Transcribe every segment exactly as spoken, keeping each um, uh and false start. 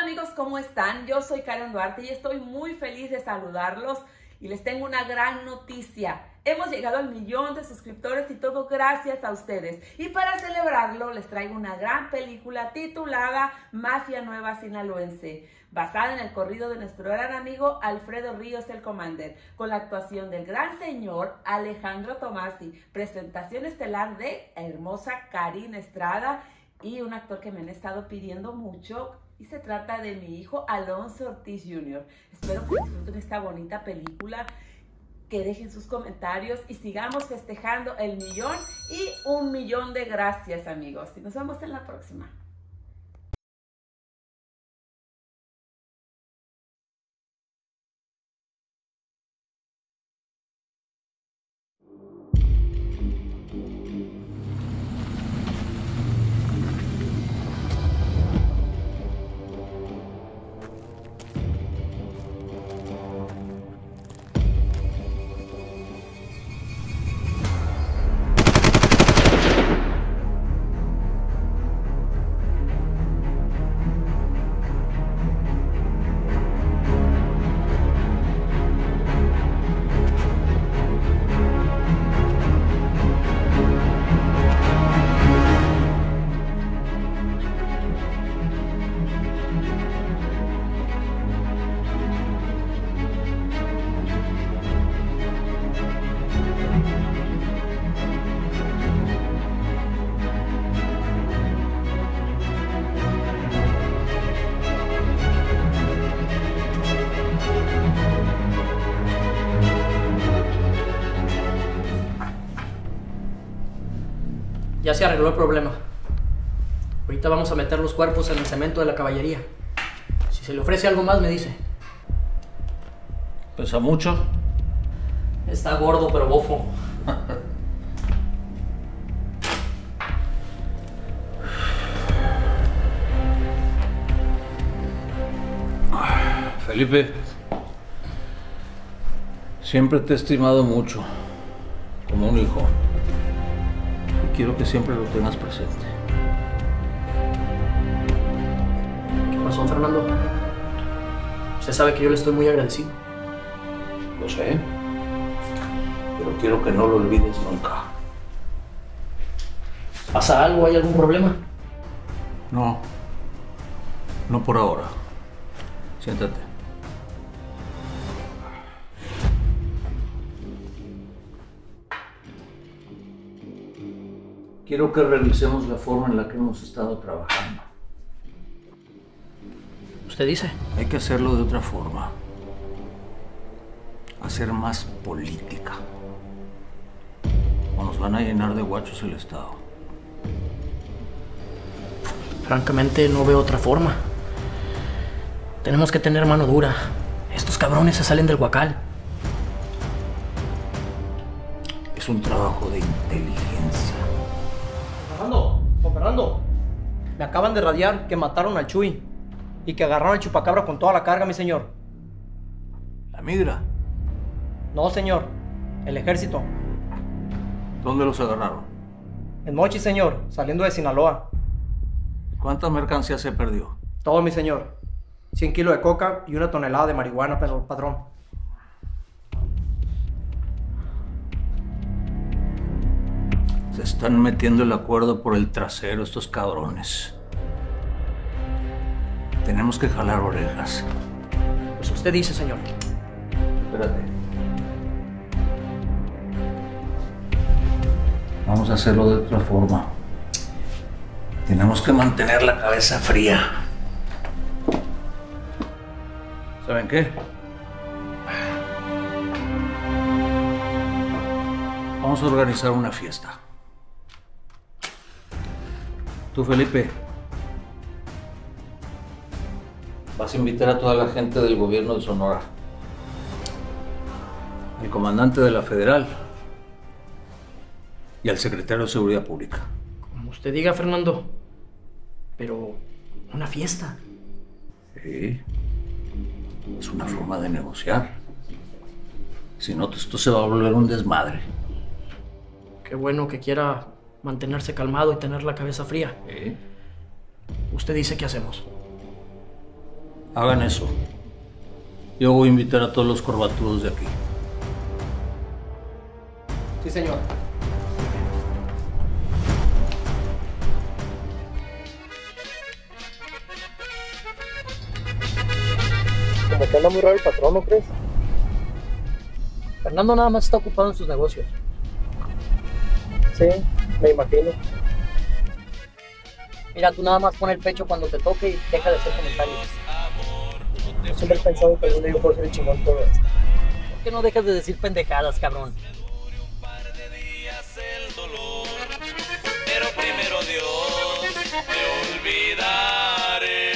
amigos, ¿cómo están? Yo soy Karen Duarte y estoy muy feliz de saludarlos y les tengo una gran noticia. Hemos llegado al millón de suscriptores y todo gracias a ustedes. Y para celebrarlo les traigo una gran película titulada Mafia Nueva Sinaloense, basada en el corrido de nuestro gran amigo Alfredo Ríos el Commander, con la actuación del gran señor Alejandro Tommasi, presentación estelar de hermosa Karina Estrada y un actor que me han estado pidiendo mucho, y se trata de mi hijo Alonso Ortiz junior Espero que disfruten esta bonita película, que dejen sus comentarios y sigamos festejando el millón y un millón de gracias, amigos. Y nos vemos en la próxima. Ya se arregló el problema. Ahorita vamos a meter los cuerpos en el cemento de la caballería. Si se le ofrece algo más, me dice. ¿Pesa mucho? Está gordo, pero bofo. Felipe, siempre te he estimado mucho, como un hijo. Quiero que siempre lo tengas presente. ¿Qué pasó, Fernando? Usted sabe que yo le estoy muy agradecido. Lo sé, pero quiero que no lo olvides nunca. ¿Pasa algo? ¿Hay algún problema? No, no por ahora. Siéntate. Quiero que revisemos la forma en la que hemos estado trabajando. ¿Usted dice? Hay que hacerlo de otra forma. Hacer más política. O nos van a llenar de guachos el Estado. Francamente, no veo otra forma. Tenemos que tener mano dura. Estos cabrones se salen del huacal. Es un trabajo de inteligencia. Fernando, don Fernando, me acaban de radiar que mataron al Chuy y que agarraron al chupacabra con toda la carga, mi señor. ¿La migra? No, señor, el ejército. ¿Dónde los agarraron? En Mochi, señor, saliendo de Sinaloa. ¿Cuánta mercancía se perdió? Todo, mi señor. cien kilos de coca y una tonelada de marihuana, pero padrón. Se están metiendo el acuerdo por el trasero estos cabrones. Tenemos que jalar orejas. Pues usted dice, señor. Espérate. Vamos a hacerlo de otra forma. Tenemos que mantener la cabeza fría. ¿Saben qué? Vamos a organizar una fiesta. Tú, Felipe, vas a invitar a toda la gente del gobierno de Sonora, el comandante de la Federal y al secretario de Seguridad Pública. Como usted diga, Fernando, pero una fiesta. Sí, es una forma de negociar. Si no, esto se va a volver un desmadre. Qué bueno que quiera mantenerse calmado y tener la cabeza fría. ¿Eh? Usted dice qué hacemos. Hagan eso. Yo voy a invitar a todos los corbatudos de aquí. Sí, señor. Como que anda muy raro el patrón, ¿no crees? Fernando nada más está ocupado en sus negocios. Sí, me imagino. Mira, tú nada más pon el pecho cuando te toque y deja de hacer comentarios. Yo siempre he pensado que algún día yo puedo ser el chingón todo esto. ¿Por qué no dejas de decir pendejadas, cabrón? Pero primero Dios, te olvidaré.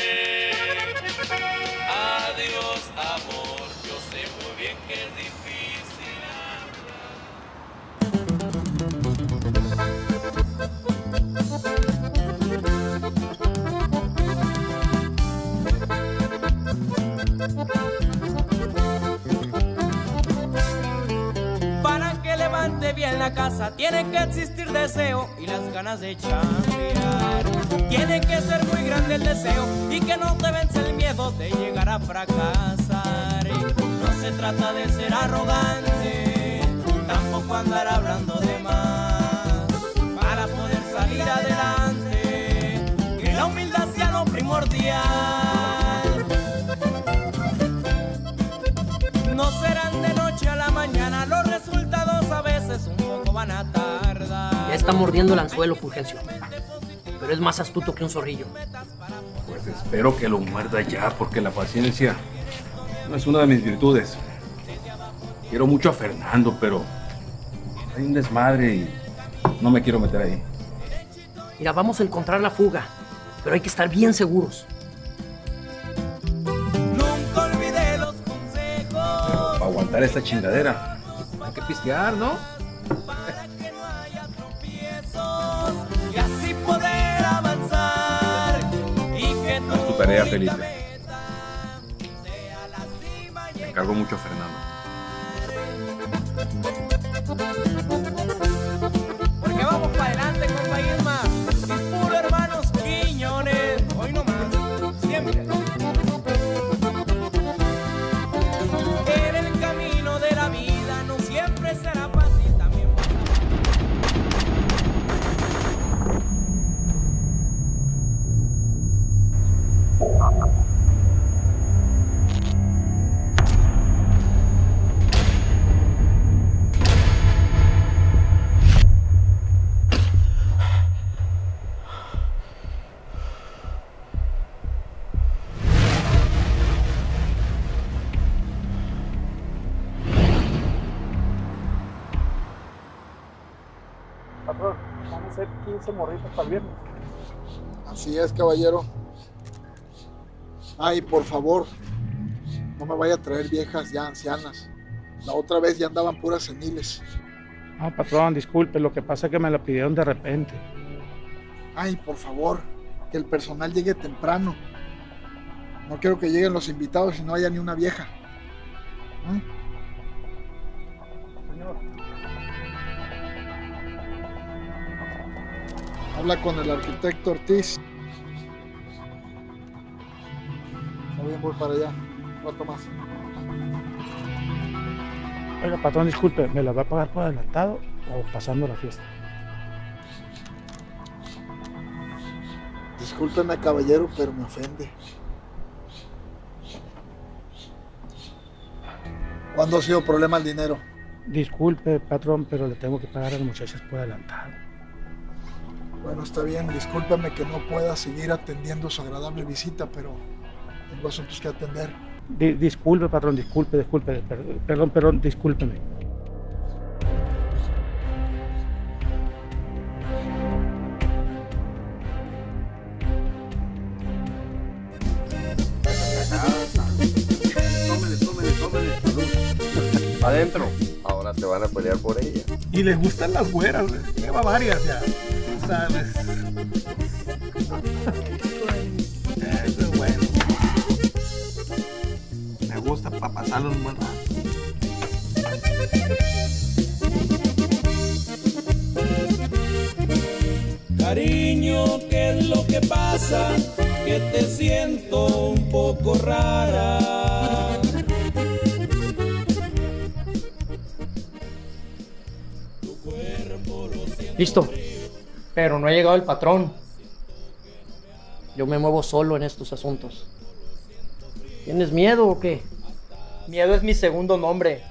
Adiós, amor, yo sé muy bien que es difícil Para que levante bien la casa tiene que existir deseo y las ganas de chambear. Tiene que ser muy grande el deseo y que no te vence el miedo de llegar a fracasar. No se trata de ser arrogante, tampoco andar hablando de más. Para poder salir adelante, que la humildad sea lo primordial. No serán de noche a la mañana, los resultados a veces un poco van a tardar. Ya está mordiendo el anzuelo, Fulgencio. Pero es más astuto que un zorrillo. Pues espero que lo muerda ya, porque la paciencia no es una de mis virtudes. Quiero mucho a Fernando, pero hay un desmadre y no me quiero meter ahí. Mira, vamos a encontrar la fuga, pero hay que estar bien seguros. Nunca olvidé los consejos. Para aguantar esta chingadera hay que pistear, ¿no? Para que no haya tropiezos y así poder avanzar. Y que Haz tu tarea, Felipe. Me encargo mucho a Fernando. Porque vamos para adelante, compa Irma. Y puro hermanos Quiñones. Hoy no más, siempre. En el camino de la vida no siempre será fácil, también Patrón, van a ser quince morritos para el viernes. Así es, caballero. Ay, por favor, no me vaya a traer viejas ya ancianas. La otra vez ya andaban puras seniles. No, patrón, disculpe, lo que pasa es que me la pidieron de repente. Ay, por favor, que el personal llegue temprano. No quiero que lleguen los invitados y no haya ni una vieja. ¿Mm? Señor. Habla con el arquitecto Ortiz. Está bien, voy para allá. Un rato más. Oiga, patrón, disculpe, ¿me la va a pagar por adelantado o pasando la fiesta? Discúlpeme, caballero, pero me ofende. ¿Cuándo ha sido problema el dinero? Disculpe, patrón, pero le tengo que pagar a las muchachas por adelantado. Bueno, está bien, discúlpame que no pueda seguir atendiendo su agradable visita, pero tengo asuntos que atender. Di- disculpe, patrón, disculpe, disculpe, per- perdón, perdón, discúlpeme. Tómele, tómele, tómele. Salud. Adentro. Ahora se van a pelear por ella. Y les gustan las güeras, lleva varias ya, ¿sabes? Eso es bueno. Me gusta para pasarlo un buen rato. Cariño, ¿qué es lo que pasa? Que te siento un poco poco rara. Listo. Pero no ha llegado el patrón. Yo me muevo solo en estos asuntos. ¿Tienes miedo o qué? Miedo es mi segundo nombre.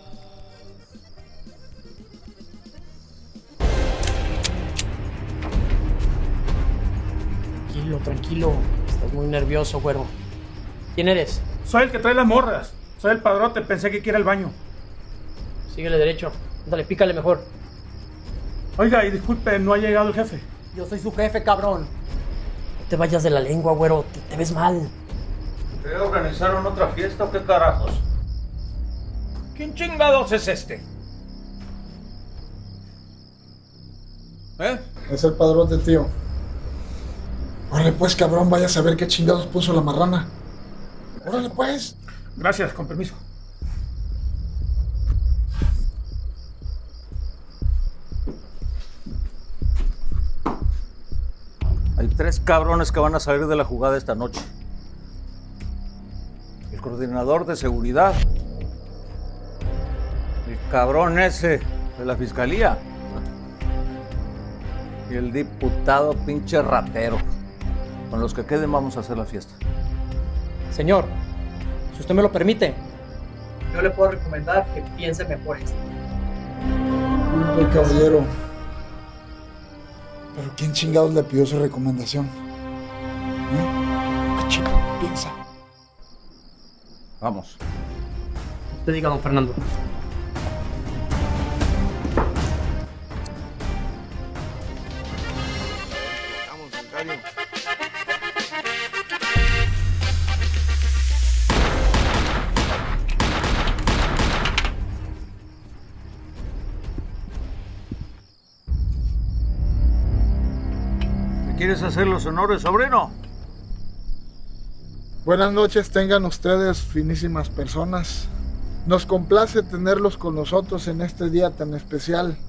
Tranquilo, tranquilo. Estás muy nervioso, güero. ¿Quién eres? Soy el que trae las morras. Soy el padrote, pensé que quiera el baño. Síguele derecho. Dale, pícale mejor. Oiga, y disculpe, no ha llegado el jefe. Yo soy su jefe, cabrón. No te vayas de la lengua, güero. Te, te ves mal. ¿Qué organizaron otra fiesta o qué carajos? ¿Quién chingados es este? ¿Eh? Es el padrote, tío. Órale pues, cabrón, vaya a saber qué chingados puso la marrana. Órale pues. Gracias, con permiso. Hay tres cabrones que van a salir de la jugada esta noche. El coordinador de seguridad. El cabrón ese de la fiscalía. Y el diputado pinche ratero. Con los que queden vamos a hacer la fiesta. Señor, si usted me lo permite, yo le puedo recomendar que piense mejor esto. Ay, caballero. ¿Pero quién chingados le pidió su recomendación? ¿Eh? ¿Qué chingados piensa? Vamos. Usted diga, don Fernando. Vamos, Sicario. ¿Quieres hacer los honores, sobrino? Buenas noches tengan ustedes, finísimas personas. Nos complace tenerlos con nosotros en este día tan especial.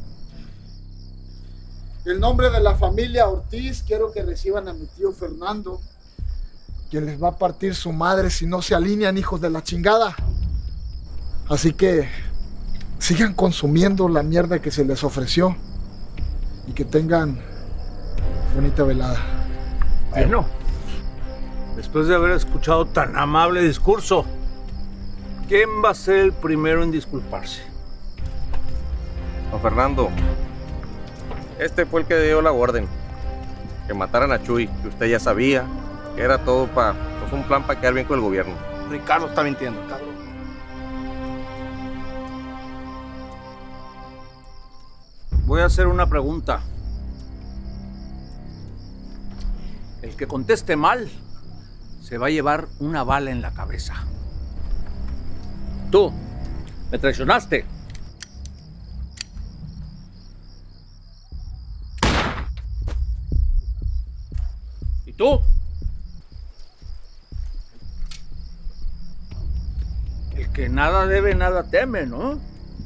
En nombre de la familia Ortiz, quiero que reciban a mi tío Fernando, quien les va a partir su madre si no se alinean, hijos de la chingada. Así que sigan consumiendo la mierda que se les ofreció y que tengan bonita velada. Bueno, después de haber escuchado tan amable discurso, ¿quién va a ser el primero en disculparse? Don Fernando, este fue el que dio la orden. Que mataran a Chuy, que usted ya sabía que era todo para, pues un plan para quedar bien con el gobierno. Ricardo está mintiendo, cabrón. Voy a hacer una pregunta. El que conteste mal se va a llevar una bala en la cabeza. Tú, me traicionaste. ¿Y tú? El que nada debe, nada teme, ¿no?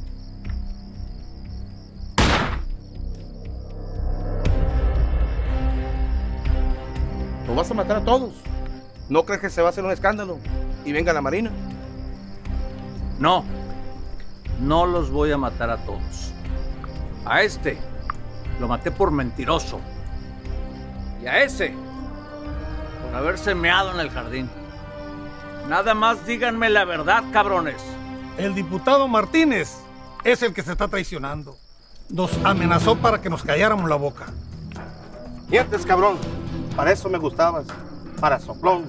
Los vas a matar a todos. ¿No crees que se va a hacer un escándalo y venga la Marina? No, no los voy a matar a todos. A este lo maté por mentiroso. Y a ese por haberse meado en el jardín. Nada más díganme la verdad, cabrones. El diputado Martínez es el que se está traicionando. Nos amenazó para que nos calláramos la boca. Mientes, cabrón. Para eso me gustabas. Para soplón.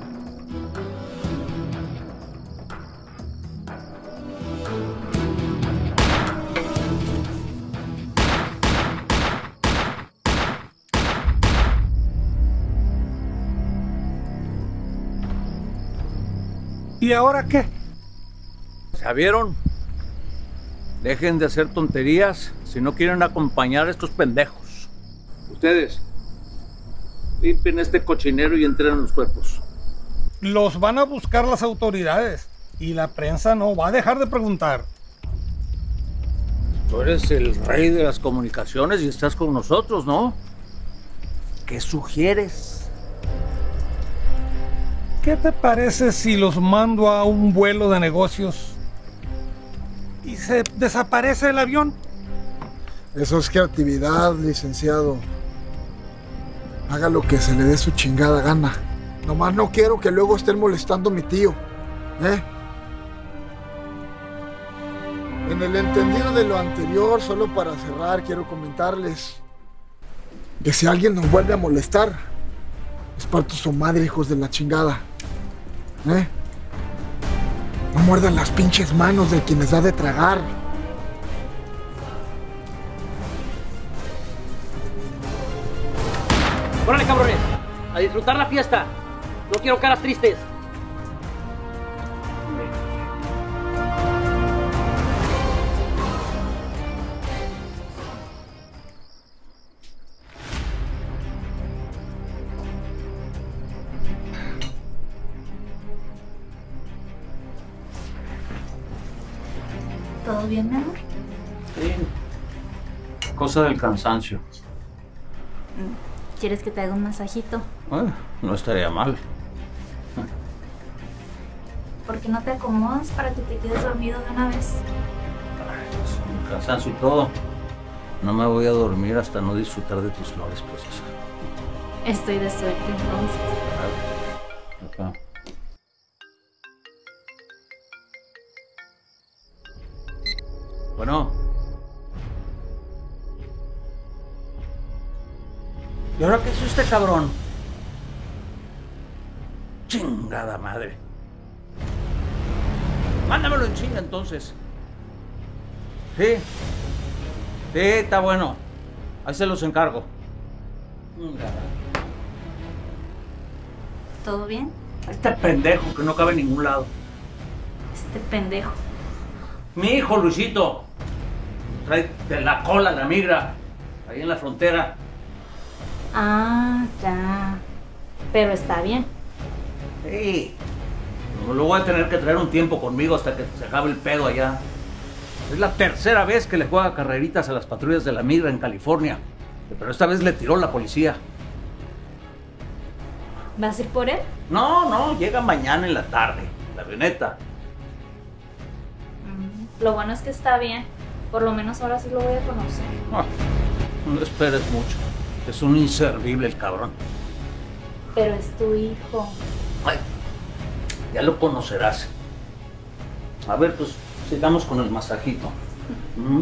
¿Y ahora qué? ¿Ya vieron? Dejen de hacer tonterías si no quieren acompañar a estos pendejos. Ustedes, limpien este cochinero y entren los cuerpos. Los van a buscar las autoridades y la prensa no va a dejar de preguntar. Tú eres el rey de las comunicaciones y estás con nosotros, ¿no? ¿Qué sugieres? ¿Qué te parece si los mando a un vuelo de negocios y se desaparece el avión? Eso es creatividad, licenciado. Haga lo que se le dé su chingada gana. Nomás no quiero que luego estén molestando a mi tío, ¿eh? En el entendido de lo anterior, solo para cerrar, quiero comentarles que si alguien nos vuelve a molestar, es parto su madre, hijos de la chingada, ¿eh? No muerdan las pinches manos de quienes da de tragar. ¡Órale, cabrones! ¡A disfrutar la fiesta! No quiero caras tristes. ¿Todo bien, mi amor? Sí. Cosa del cansancio. ¿Quieres que te haga un masajito? Eh, no estaría mal. ¿Por qué no te acomodas para que te quedes dormido de una vez? Con cansancio y todo. No me voy a dormir hasta no disfrutar de tus flores, preciosa. Estoy de suerte, entonces. Acá. Bueno. ¿Y ahora qué es este cabrón? Chingada madre. Mándamelo en chinga entonces. Sí. Sí, está bueno. Ahí se los encargo. ¿Todo bien? Este pendejo que no cabe en ningún lado. Este pendejo. Mi hijo Luisito. Trae de la cola la migra. Ahí en la frontera. Ah, ya. Pero está bien. Sí. Lo voy a tener que traer un tiempo conmigo hasta que se acabe el pedo allá. Es la tercera vez que le juega carreritas a las patrullas de la migra en California. Pero esta vez le tiró la policía. ¿Vas a ir por él? No, no, llega mañana en la tarde, la avioneta. Mm, lo bueno es que está bien. Por lo menos ahora sí lo voy a conocer. Ah, no esperes mucho. Es un inservible el cabrón. Pero es tu hijo. Ay, ya lo conocerás. A ver, pues sigamos con el masajito. ¿Mm?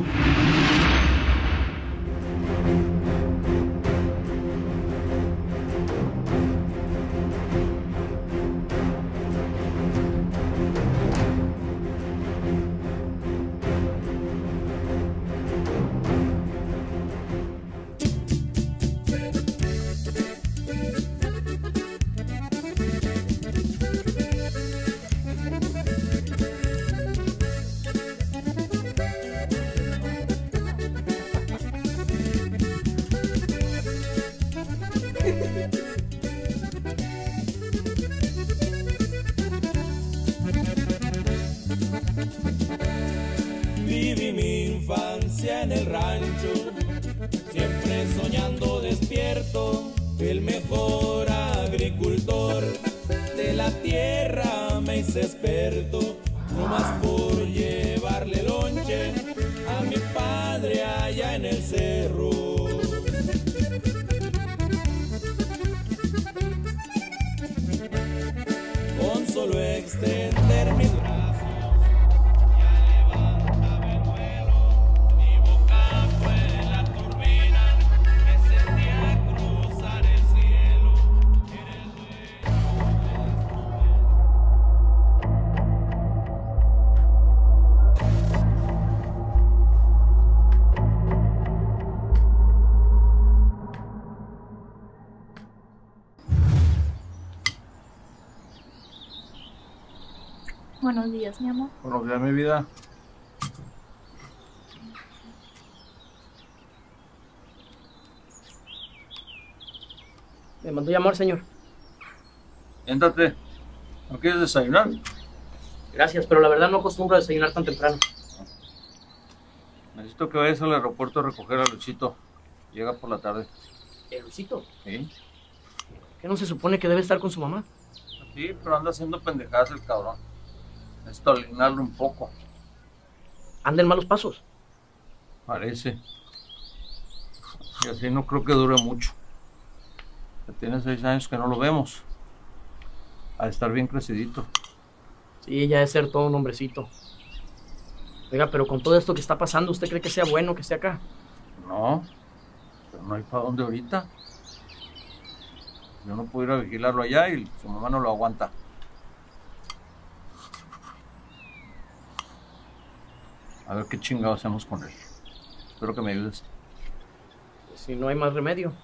Viví mi infancia en el rancho, siempre soñando despierto, el mejor agricultor de la tierra me hice experto, no más por llevarle lonche a mi padre allá en el cerro. Con solo extender mis brazos Buenos días, mi amor. Buenos días, mi vida. Me mandó llamar, señor. Éntrate. ¿No quieres desayunar? Gracias, pero la verdad no acostumbro a desayunar tan temprano. Necesito que vayas al aeropuerto a recoger a Luisito. Llega por la tarde. ¿El Luisito? ¿Sí? ¿Qué no se supone que debe estar con su mamá? Sí, pero anda haciendo pendejadas el cabrón. Necesito alinearlo un poco. Anda en malos pasos. Parece. Y así no creo que dure mucho. Ya tiene seis años que no lo vemos. Ha de estar bien crecidito. Sí, ya de ser todo un hombrecito. Oiga, pero con todo esto que está pasando, ¿usted cree que sea bueno que esté acá? No, pero no hay para dónde ahorita. Yo no puedo ir a vigilarlo allá y su mamá no lo aguanta. A ver qué chingados hacemos con él. Espero que me ayudes. Si no hay más remedio.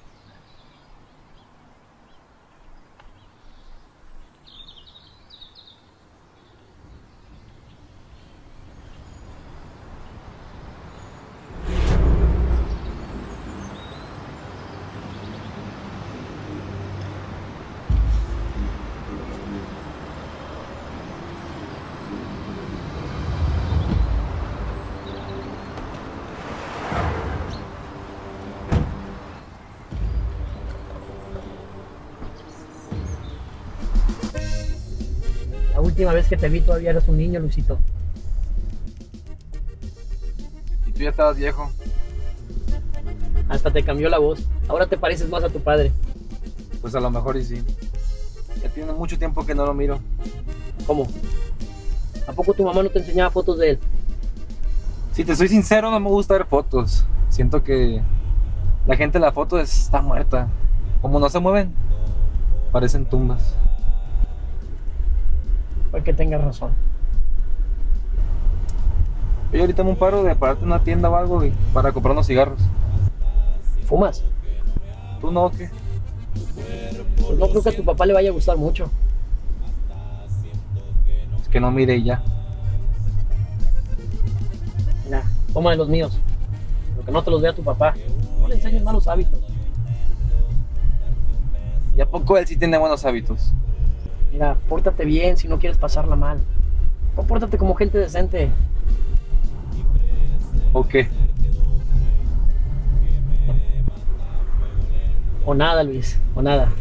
La última vez que te vi todavía eras un niño, Luisito. Y tú ya estabas viejo. Hasta te cambió la voz. Ahora te pareces más a tu padre. Pues a lo mejor y sí. Ya tiene mucho tiempo que no lo miro. ¿Cómo? ¿A poco tu mamá no te enseñaba fotos de él? Si te soy sincero, no me gusta ver fotos. Siento que la gente en la foto está muerta. Como no se mueven, parecen tumbas. Puede que tengas razón. Yo ahorita me un paro de pararte en una tienda o algo y para comprar unos cigarros. ¿Fumas? ¿Tú no o qué? Pues no creo que a tu papá le vaya a gustar mucho. Es que no mire y ya. Mira, toma de los míos. Pero que no te los vea tu papá. No le enseñes malos hábitos. ¿Y a poco él sí tiene buenos hábitos? Mira, pórtate bien si no quieres pasarla mal. Compórtate como gente decente. ¿O qué? O nada, Luis, o nada.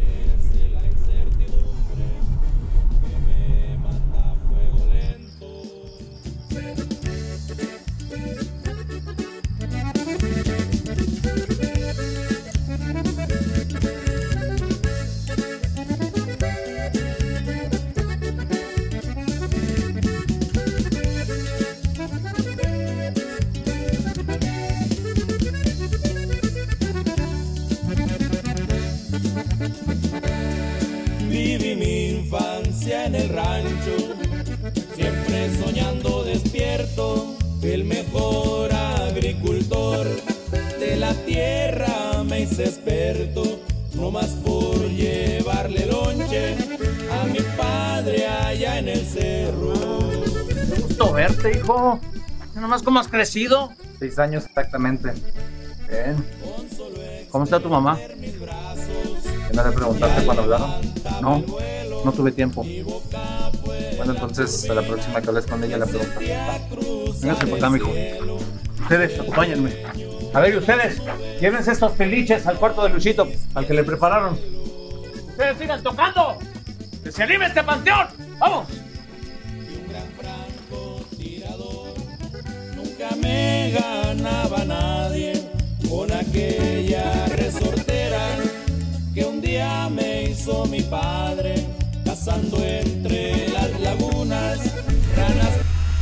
Viví mi infancia en el rancho, siempre soñando despierto, el mejor agricultor de la tierra me hice experto, no más por llevarle lonche a mi padre allá en el cerro. Qué gusto verte, hijo. Nada más cómo has crecido. Seis años exactamente. Bien. ¿Cómo está tu mamá? ¿Qué no le preguntaste cuando hablaron? No, no tuve tiempo. Bueno, entonces a la próxima que hables con ella la pregunta. Véngase por acá, mijo. Ustedes, acompáñenme. A ver, y ustedes, llévense estos peliches al cuarto de Luisito, al que le prepararon. Ustedes sigan tocando. ¡Que se anime este panteón! ¡Vamos! Nunca me ganaba nadie con aquella resortera que un día me hizo mi padre, cazando entre las lagunas ranas.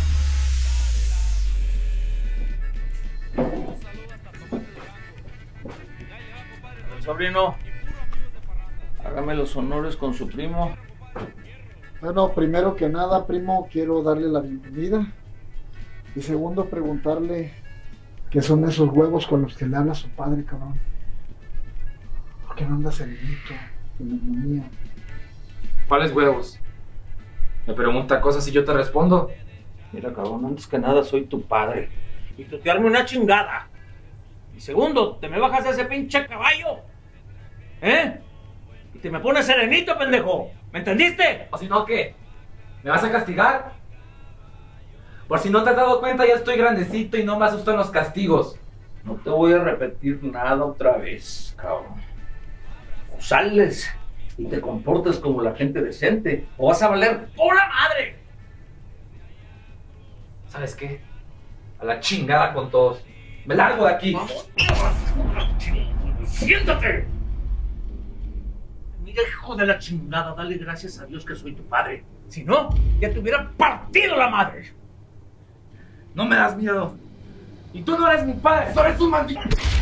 Sobrino, hágame los honores con su primo. Bueno, primero que nada, primo, quiero darle la bienvenida. Y segundo, preguntarle qué son esos huevos con los que le habla su padre, cabrón. ¿Por qué no anda serenito, en armonía? ¿Cuáles huevos? Me pregunta cosas y yo te respondo. Mira, cabrón, antes que nada soy tu padre. Y tú te arme una chingada. Y segundo, te me bajas de ese pinche caballo. ¿Eh? Y te me pones serenito, pendejo. ¿Me entendiste? ¿O si no qué? ¿Me vas a castigar? Por si no te has dado cuenta, ya estoy grandecito y no me asustan los castigos. No te voy a repetir nada otra vez, cabrón. O sales y te comportes como la gente decente, o vas a valer pura madre. ¿Sabes qué? A la chingada con todos. Me largo de aquí. ¡Siéntate! Mira, hijo de la chingada, dale gracias a Dios que soy tu padre. Si no, ya te hubiera partido la madre. No me das miedo. Y tú no eres mi padre, tú eres un maldito.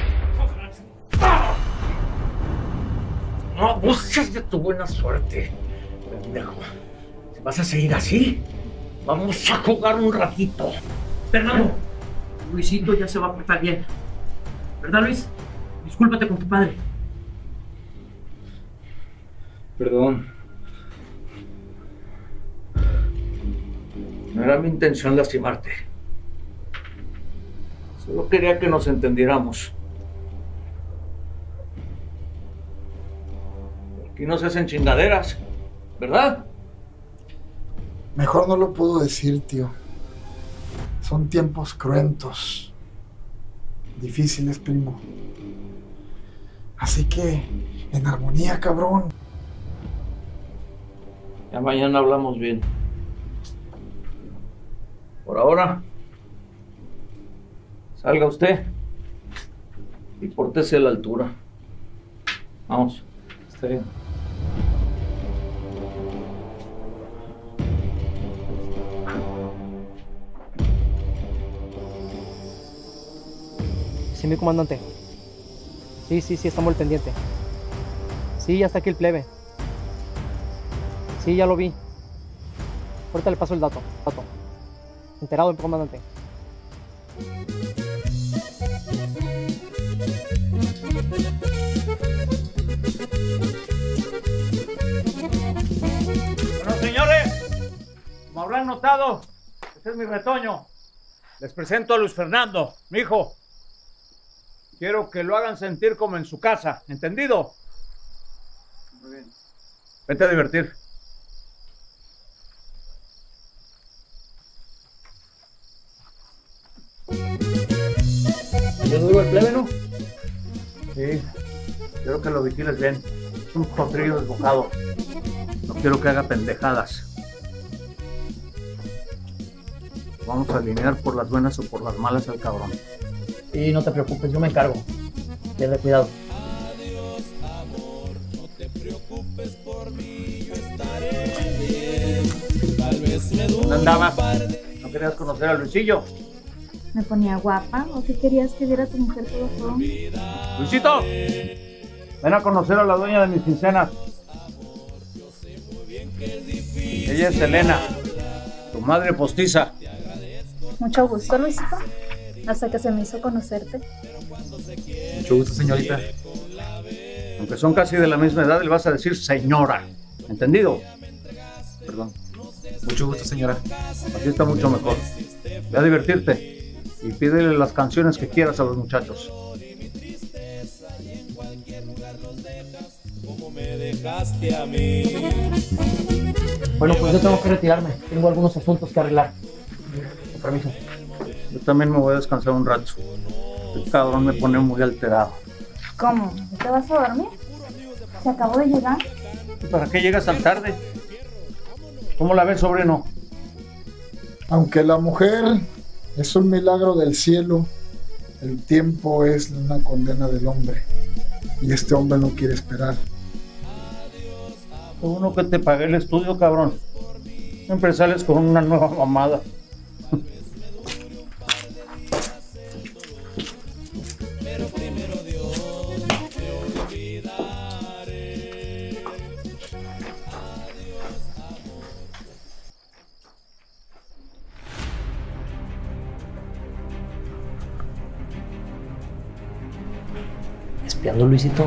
No abuses de tu buena suerte, pendejo. Si vas a seguir así, vamos a jugar un ratito. Fernando, Luisito ya se va a portar bien. ¿Verdad, Luis? Discúlpate con tu padre. Perdón. No era mi intención lastimarte. Solo quería que nos entendiéramos. Aquí no se hacen chingaderas, ¿verdad? Mejor no lo puedo decir, tío. Son tiempos cruentos. Difíciles, primo. Así que, en armonía, cabrón. Ya mañana hablamos bien. Por ahora, salga usted y pórtese a la altura. Vamos. Está bien. Sí, mi comandante. Sí, sí, sí, estamos al pendiente. Sí, ya está aquí el plebe. Sí, ya lo vi. Ahorita le paso el dato. dato. Enterado, el comandante. Bueno, señores, como habrán notado, este es mi retoño. Les presento a Luis Fernando, mi hijo. Quiero que lo hagan sentir como en su casa, ¿entendido? Muy bien. Vete a divertir. ¿Yo duro el plebe, no? Sí, quiero que lo vigiles bien. Es un potrillo desbocado. No quiero que haga pendejadas. Vamos a alinear por las buenas o por las malas al cabrón. Sí, no te preocupes, yo me encargo. Ten cuidado. ¿Dónde andabas? ¿No querías conocer a Luisillo? ¿Me ponía guapa o qué querías que viera tu mujer todo todo? Luisito, ven a conocer a la dueña de mis quincenas. Ella es Elena, tu madre postiza. Mucho gusto, Luisito. Hasta que se me hizo conocerte. Mucho gusto, señorita. Aunque son casi de la misma edad, le vas a decir señora. ¿Entendido? Perdón. Mucho gusto, señora. Así está mucho mejor. Ve a divertirte y pídele las canciones que quieras a los muchachos. Bueno, pues yo tengo que retirarme. Tengo algunos asuntos que arreglar. Con permiso. Yo también me voy a descansar un rato. El cabrón me pone muy alterado. ¿Cómo? ¿No te vas a dormir? Se acabó de llegar. ¿Y para qué llegas tan tarde? ¿Cómo la ves, sobrino? Aunque la mujer es un milagro del cielo, el tiempo es una condena del hombre. Y este hombre no quiere esperar. Uno que te pague el estudio, cabrón. Siempre sales con una nueva mamada. Espiando, Luisito.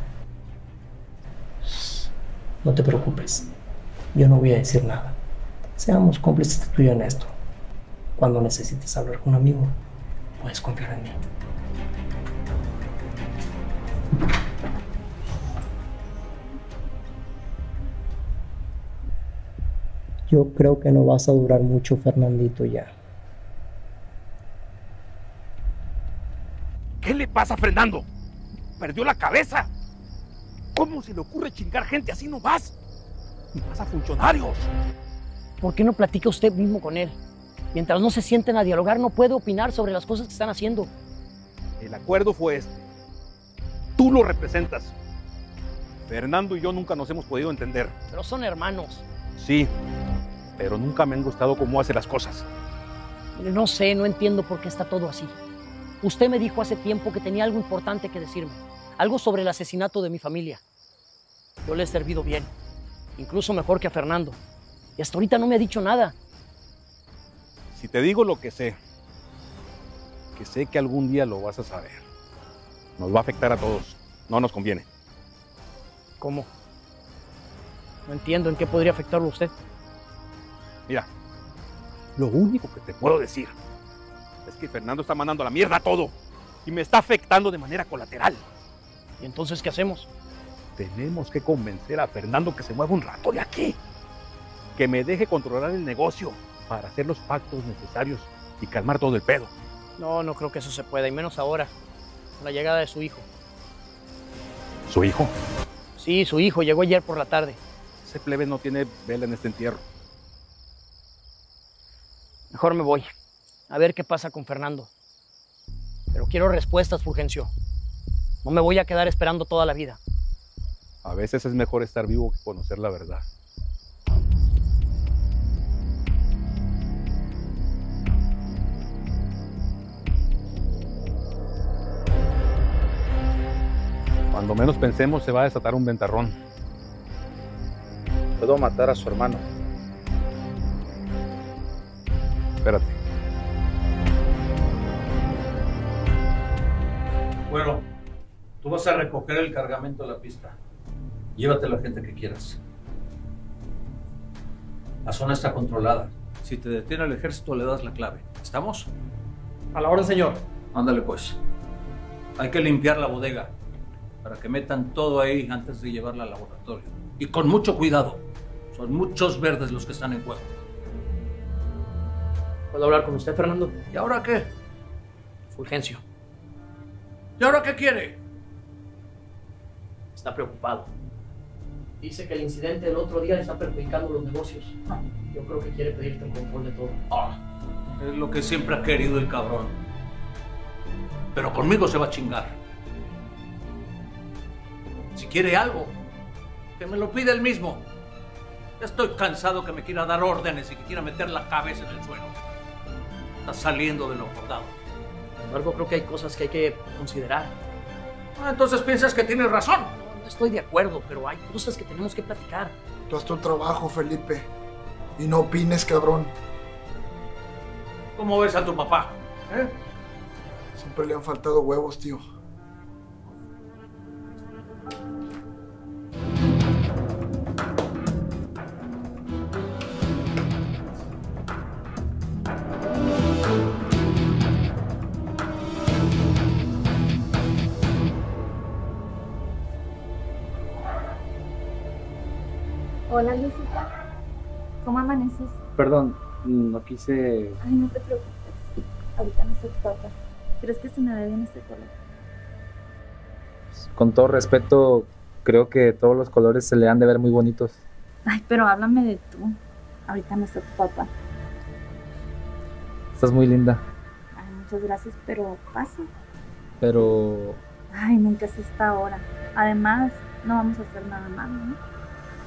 No te preocupes. Yo no voy a decir nada. Seamos cómplices tú y yo en esto. Cuando necesites hablar con un amigo, puedes confiar en mí. Yo creo que no vas a durar mucho, Fernandito, ya. ¿Qué le pasa a Fernando? ¿Perdió la cabeza? ¿Cómo se le ocurre chingar gente así nomás? Y más a funcionarios. ¿Por qué no platica usted mismo con él? Mientras no se sienten a dialogar, no puede opinar sobre las cosas que están haciendo. El acuerdo fue este. Tú lo representas. Fernando y yo nunca nos hemos podido entender. Pero son hermanos. Sí, pero nunca me han gustado cómo hace las cosas. No sé, no entiendo por qué está todo así. Usted me dijo hace tiempo que tenía algo importante que decirme. Algo sobre el asesinato de mi familia. Yo le he servido bien. Incluso mejor que a Fernando. Y hasta ahorita no me ha dicho nada. Si te digo lo que sé, que sé que algún día lo vas a saber, nos va a afectar a todos. No nos conviene. ¿Cómo? No entiendo en qué podría afectarlo a usted. Mira, lo único que te puedo decir es que Fernando está mandando a la mierda todo y me está afectando de manera colateral. ¿Y entonces qué hacemos? Tenemos que convencer a Fernando que se mueva un rato de aquí, que me deje controlar el negocio para hacer los pactos necesarios y calmar todo el pedo. No, no creo que eso se pueda, y menos ahora, con la llegada de su hijo. ¿Su hijo? Sí, su hijo llegó ayer por la tarde. Ese plebe no tiene vela en este entierro. Mejor me voy, a ver qué pasa con Fernando. Pero quiero respuestas, Fulgencio. No me voy a quedar esperando toda la vida. A veces es mejor estar vivo que conocer la verdad. Cuando menos pensemos se va a desatar un ventarrón. Puedo matar a su hermano. Espérate. Bueno, tú vas a recoger el cargamento de la pista. Llévate a la gente que quieras. La zona está controlada. Si te detiene el ejército, le das la clave. ¿Estamos? A la orden, señor. Ándale, pues. Hay que limpiar la bodega para que metan todo ahí antes de llevarla al laboratorio. Y con mucho cuidado. Son muchos verdes los que están en juego. ¿Puedo hablar con usted, Fernando? ¿Y ahora qué? Fulgencio. ¿Y ahora qué quiere? Está preocupado. Dice que el incidente del otro día le está perjudicando los negocios. Yo creo que quiere pedirte el control de todo. Ah, es lo que siempre ha querido el cabrón. Pero conmigo se va a chingar. Si quiere algo, que me lo pida él mismo. Ya estoy cansado que me quiera dar órdenes y que quiera meter la cabeza en el suelo. Está saliendo de lo acordado. Sin embargo, creo que hay cosas que hay que considerar. Ah, entonces piensas que tienes razón. No, no estoy de acuerdo, pero hay cosas que tenemos que platicar. Tú haz tu trabajo, Felipe. Y no opines, cabrón. ¿Cómo ves a tu papá? ¿Eh? Siempre le han faltado huevos, tío. Hola, Lucita. ¿Cómo amaneces? Perdón, no quise... Ay, no te preocupes. Ahorita no se toca. ¿Crees que se me ve bien este color? Con todo respeto, creo que todos los colores se le han de ver muy bonitos. Ay, pero háblame de tú. Ahorita no está tu papá. Estás muy linda. Ay, muchas gracias, pero pasa. Pero... Ay, nunca es esta hora. Además, no vamos a hacer nada malo, ¿no?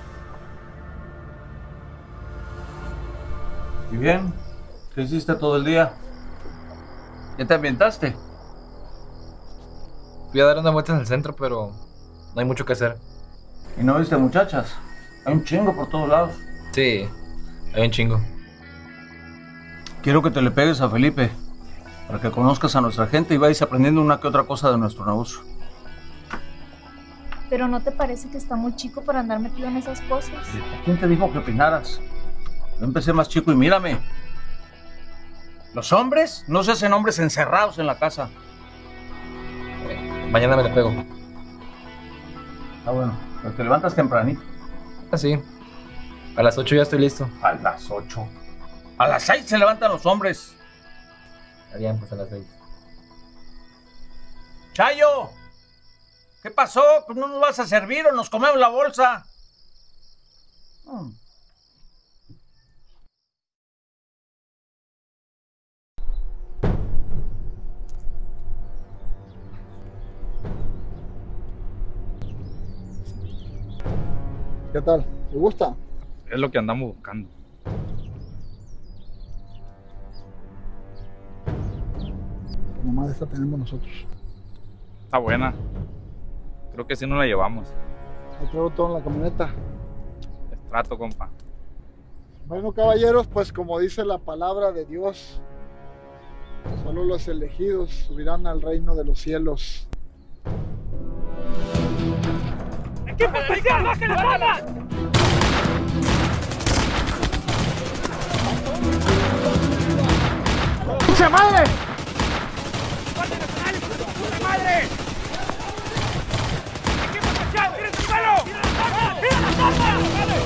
¿Y bien? ¿Qué hiciste todo el día? ¿Ya te ambientaste? Fui a dar una vuelta en el centro, pero no hay mucho que hacer. ¿Y no viste muchachas? Hay un chingo por todos lados. Sí, hay un chingo. Quiero que te le pegues a Felipe, para que conozcas a nuestra gente y vayas aprendiendo una que otra cosa de nuestro negocio. ¿Pero no te parece que está muy chico para andar metido en esas cosas? ¿Quién te dijo que opinaras? Yo empecé más chico y mírame. Los hombres no se hacen hombres encerrados en la casa. Mañana me le pego. Ah, bueno, pero te levantas tempranito. Ah, sí. A las ocho ya estoy listo. A las ocho. A las seis se levantan los hombres. Está bien, pues a las seis. ¡Chayo! ¿Qué pasó? ¿Pues no nos vas a servir o nos comemos la bolsa? Hmm. ¿Qué tal? ¿Te gusta? Es lo que andamos buscando. Nomás esta tenemos nosotros. Está buena. Creo que sí nos la llevamos. Ahí traigo todo en la camioneta. Es trato, compa. Bueno, caballeros, pues como dice la palabra de Dios, solo los elegidos subirán al reino de los cielos. ¡Equipo especial, bajen las armas! ¡Pucha madre! ¡Guardia Nacional, hijo de su puta madre! ¡Equipo especial, tiren el suelo! ¡Tira las armas! ¡Tira las armas! ¡Dale!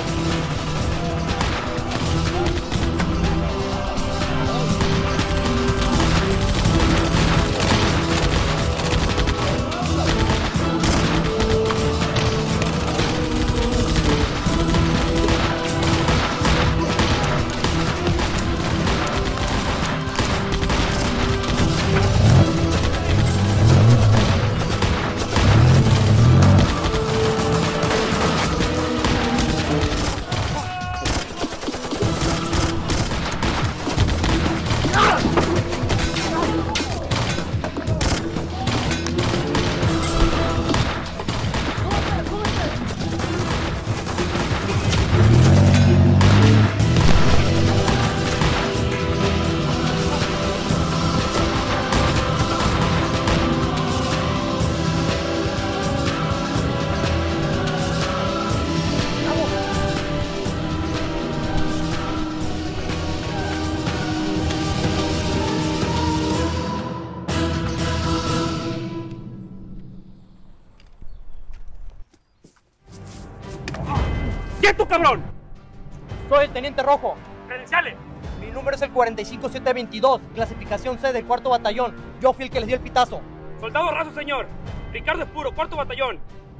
¿Quién tú, cabrón? Soy el Teniente Rojo. Credenciales. Mi número es el cuarenta y cinco siete veintidós, clasificación C del cuarto batallón. Yo fui el que les dio el pitazo. Soldado raso, señor. Ricardo Espuro, cuarto batallón.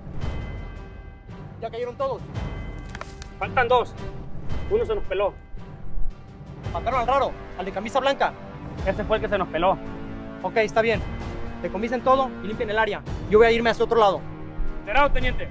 ¿Ya cayeron todos? Faltan dos. Uno se nos peló. Mataron al raro, al de camisa blanca. Ese fue el que se nos peló. Ok, está bien. Decomisen todo y limpien el área. Yo voy a irme hacia otro lado. Enterado, teniente.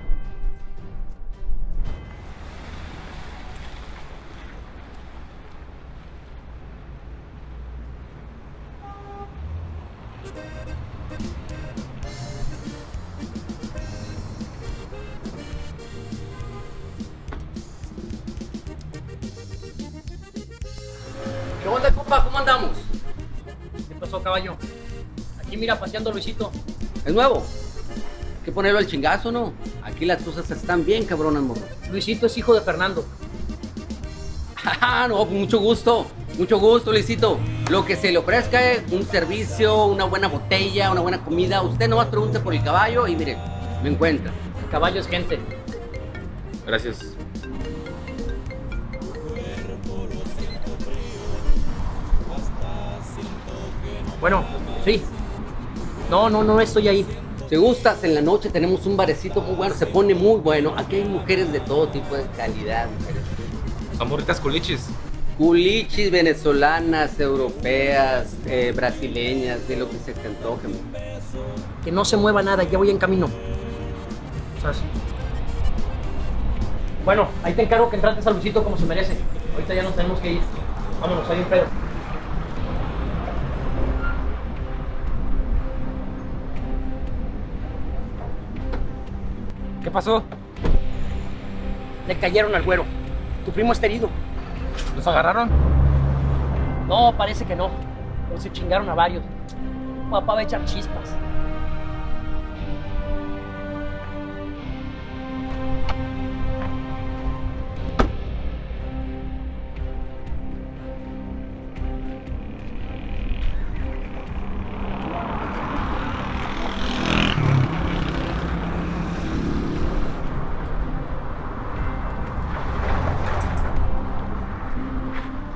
¿Qué onda, compa? ¿Cómo andamos? ¿Qué pasó, caballo? Aquí mira, paseando Luisito. ¿Es nuevo? Hay que ponerlo al chingazo, ¿no? Aquí las cosas están bien cabronas, morro. Luisito es hijo de Fernando. Ah, no, con mucho gusto. Mucho gusto, Luisito. Lo que se le ofrezca es un servicio, una buena botella, una buena comida. Usted nomás pregunte por el caballo y mire, me encuentra. El caballo es gente. Gracias. Bueno, sí. No, no, no estoy ahí. Si gustas, en la noche tenemos un barecito muy bueno, se pone muy bueno. Aquí hay mujeres de todo tipo de calidad, mujeres. Son burritas culichis. Culichis venezolanas, europeas, eh, brasileñas, de lo que se te antoje. Que no se mueva nada, ya voy en camino. ¿Sabes? Bueno, ahí te encargo que entrates a Luisito como se merece. Ahorita ya nos tenemos que ir. Vámonos, hay un pedo. ¿Qué pasó? Le cayeron al güero. Tu primo está herido. ¿Los agarraron? No, parece que no. Pero se chingaron a varios. Papá va a echar chispas.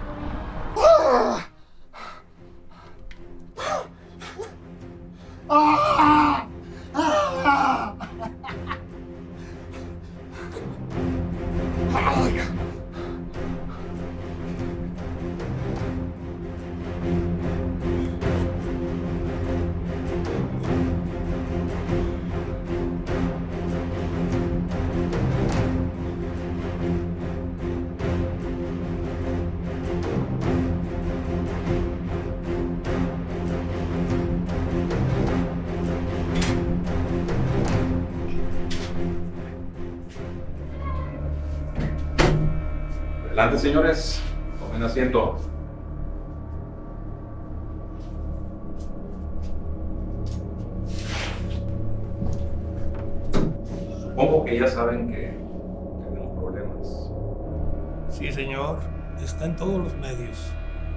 ¡Ah! Adelante, señores. Tomen asiento. Supongo que ya saben que tenemos problemas. Sí, señor. Está en todos los medios.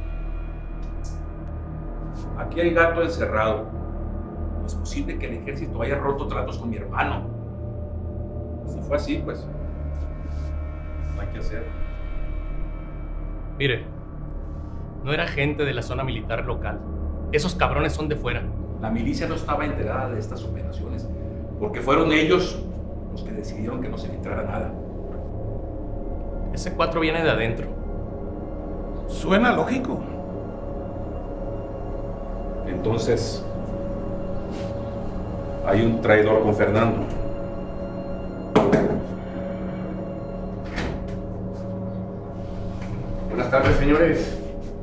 Aquí hay gato encerrado. No es posible que el ejército haya roto tratos con mi hermano. Si fue así, pues no hay que hacer. Mire, no era gente de la zona militar local. Esos cabrones son de fuera. La milicia no estaba enterada de estas operaciones porque fueron ellos los que decidieron que no se filtrara nada. Ese cuatro viene de adentro. Suena lógico. Entonces, hay un traidor con Fernando. Buenas tardes, señores.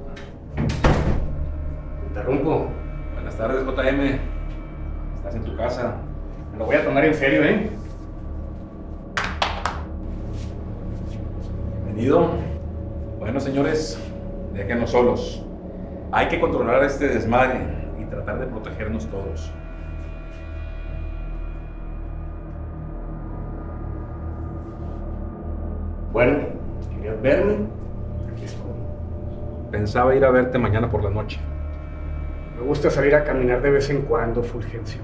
Interrumpo. Buenas tardes, J M. Estás en tu casa. Me lo voy a tomar en serio, ¿eh? Bienvenido. Bueno, señores, déjenos solos. Hay que controlar este desmadre y tratar de protegernos todos. Bueno, ¿querías verme? Aquí estoy. Pensaba ir a verte mañana por la noche. Me gusta salir a caminar de vez en cuando, Fulgencio.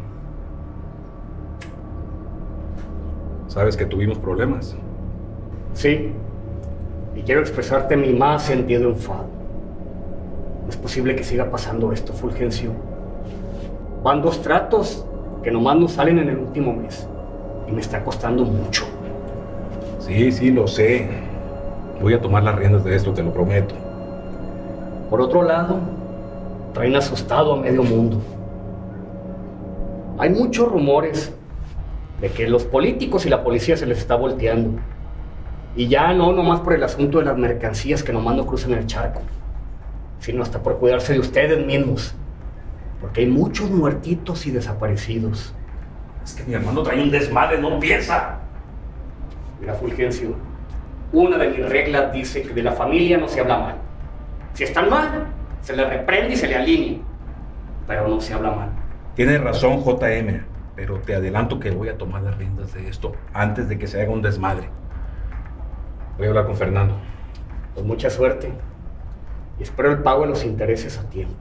Sabes que tuvimos problemas. Sí. Y quiero expresarte mi más sentido enfado. No es posible que siga pasando esto, Fulgencio. Van dos tratos que nomás nos salen en el último mes. Y me está costando mucho. Sí, sí, lo sé. Voy a tomar las riendas de esto, te lo prometo. Por otro lado, traen asustado a medio mundo. Hay muchos rumores de que los políticos y la policía se les está volteando. Y ya no nomás por el asunto de las mercancías que nomás no cruzan el charco, sino hasta por cuidarse de ustedes mismos. Porque hay muchos muertitos y desaparecidos. Es que mi hermano trae un desmadre, no piensa. Mira, Fulgencio, una de mis reglas dice que de la familia no se habla mal. Si están mal, se les reprende y se le alinea. Pero no se habla mal. Tienes razón, J M, pero te adelanto que voy a tomar las riendas de esto antes de que se haga un desmadre. Voy a hablar con Fernando. Pues mucha suerte. Y espero el pago de los intereses a tiempo.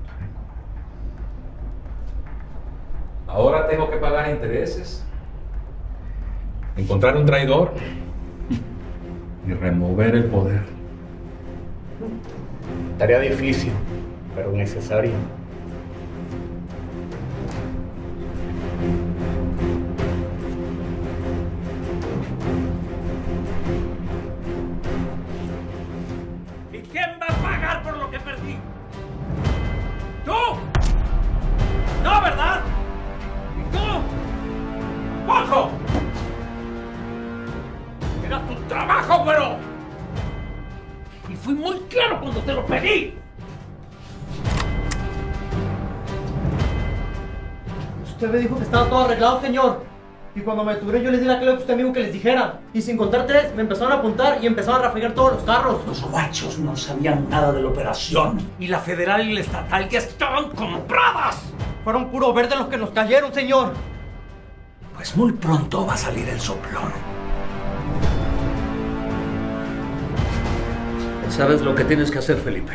Ahora tengo que pagar intereses, encontrar un traidor y remover el poder. Tarea difícil, pero necesaria. ¿Y quién va a pagar por lo que perdí? ¿Tú? No, ¿verdad? ¿Y tú? ¡Juanjo! Era tu trabajo, güero. Y fui muy claro cuando te lo pedí. Usted me dijo que estaba todo arreglado, señor. Y cuando me detuvieron yo les di la clave que usted me dijo que les dijera. Y sin contar tres, me empezaron a apuntar y empezaron a rafegar todos los carros. Los guachos no sabían nada de la operación. Y la federal y la estatal ya estaban compradas. Fueron puro verde los que nos cayeron, señor. Pues muy pronto va a salir el soplón. ¿Sabes lo que tienes que hacer, Felipe?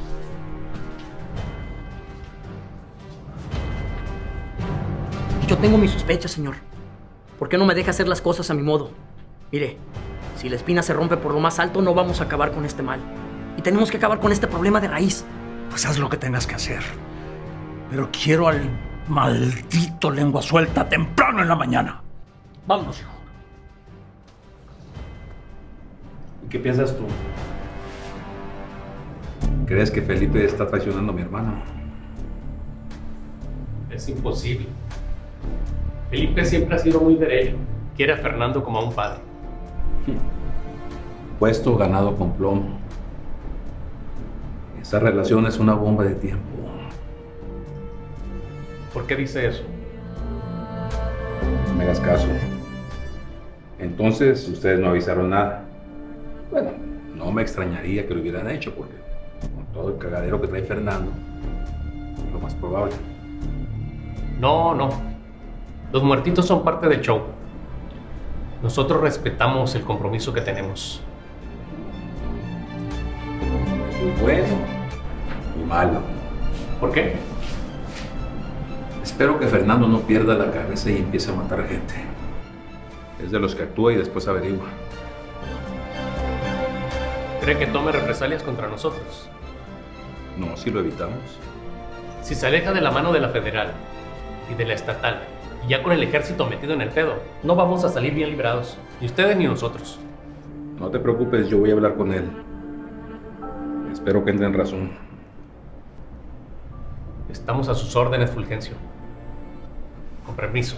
Yo tengo mis sospechas, señor. ¿Por qué no me deja hacer las cosas a mi modo? Mire, si la espina se rompe por lo más alto, no vamos a acabar con este mal. Y tenemos que acabar con este problema de raíz. Pues haz lo que tengas que hacer. Pero quiero al maldito lengua suelta temprano en la mañana. Vámonos, hijo. ¿Y qué piensas tú? ¿Crees que Felipe está traicionando a mi hermano? Es imposible. Felipe siempre ha sido muy derecho. Quiere a Fernando como a un padre. Puesto ganado con plomo. Esa relación es una bomba de tiempo. ¿Por qué dice eso? No me hagas caso. Entonces, ustedes no avisaron nada. Bueno, no no me extrañaría que lo hubieran hecho, porque con todo el cagadero que trae Fernando, es lo más probable. No, no. Los muertitos son parte del show. Nosotros respetamos el compromiso que tenemos. Eso es bueno y malo. ¿Por qué? Espero que Fernando no pierda la cabeza y empiece a matar gente. Es de los que actúa y después averigua. ¿Cree que tome represalias contra nosotros? No, si lo evitamos. Si se aleja de la mano de la federal y de la estatal, y ya con el ejército metido en el pedo, no vamos a salir bien librados. Ni ustedes ni nosotros. No te preocupes, yo voy a hablar con él. Espero que entre en razón. Estamos a sus órdenes, Fulgencio. Con permiso.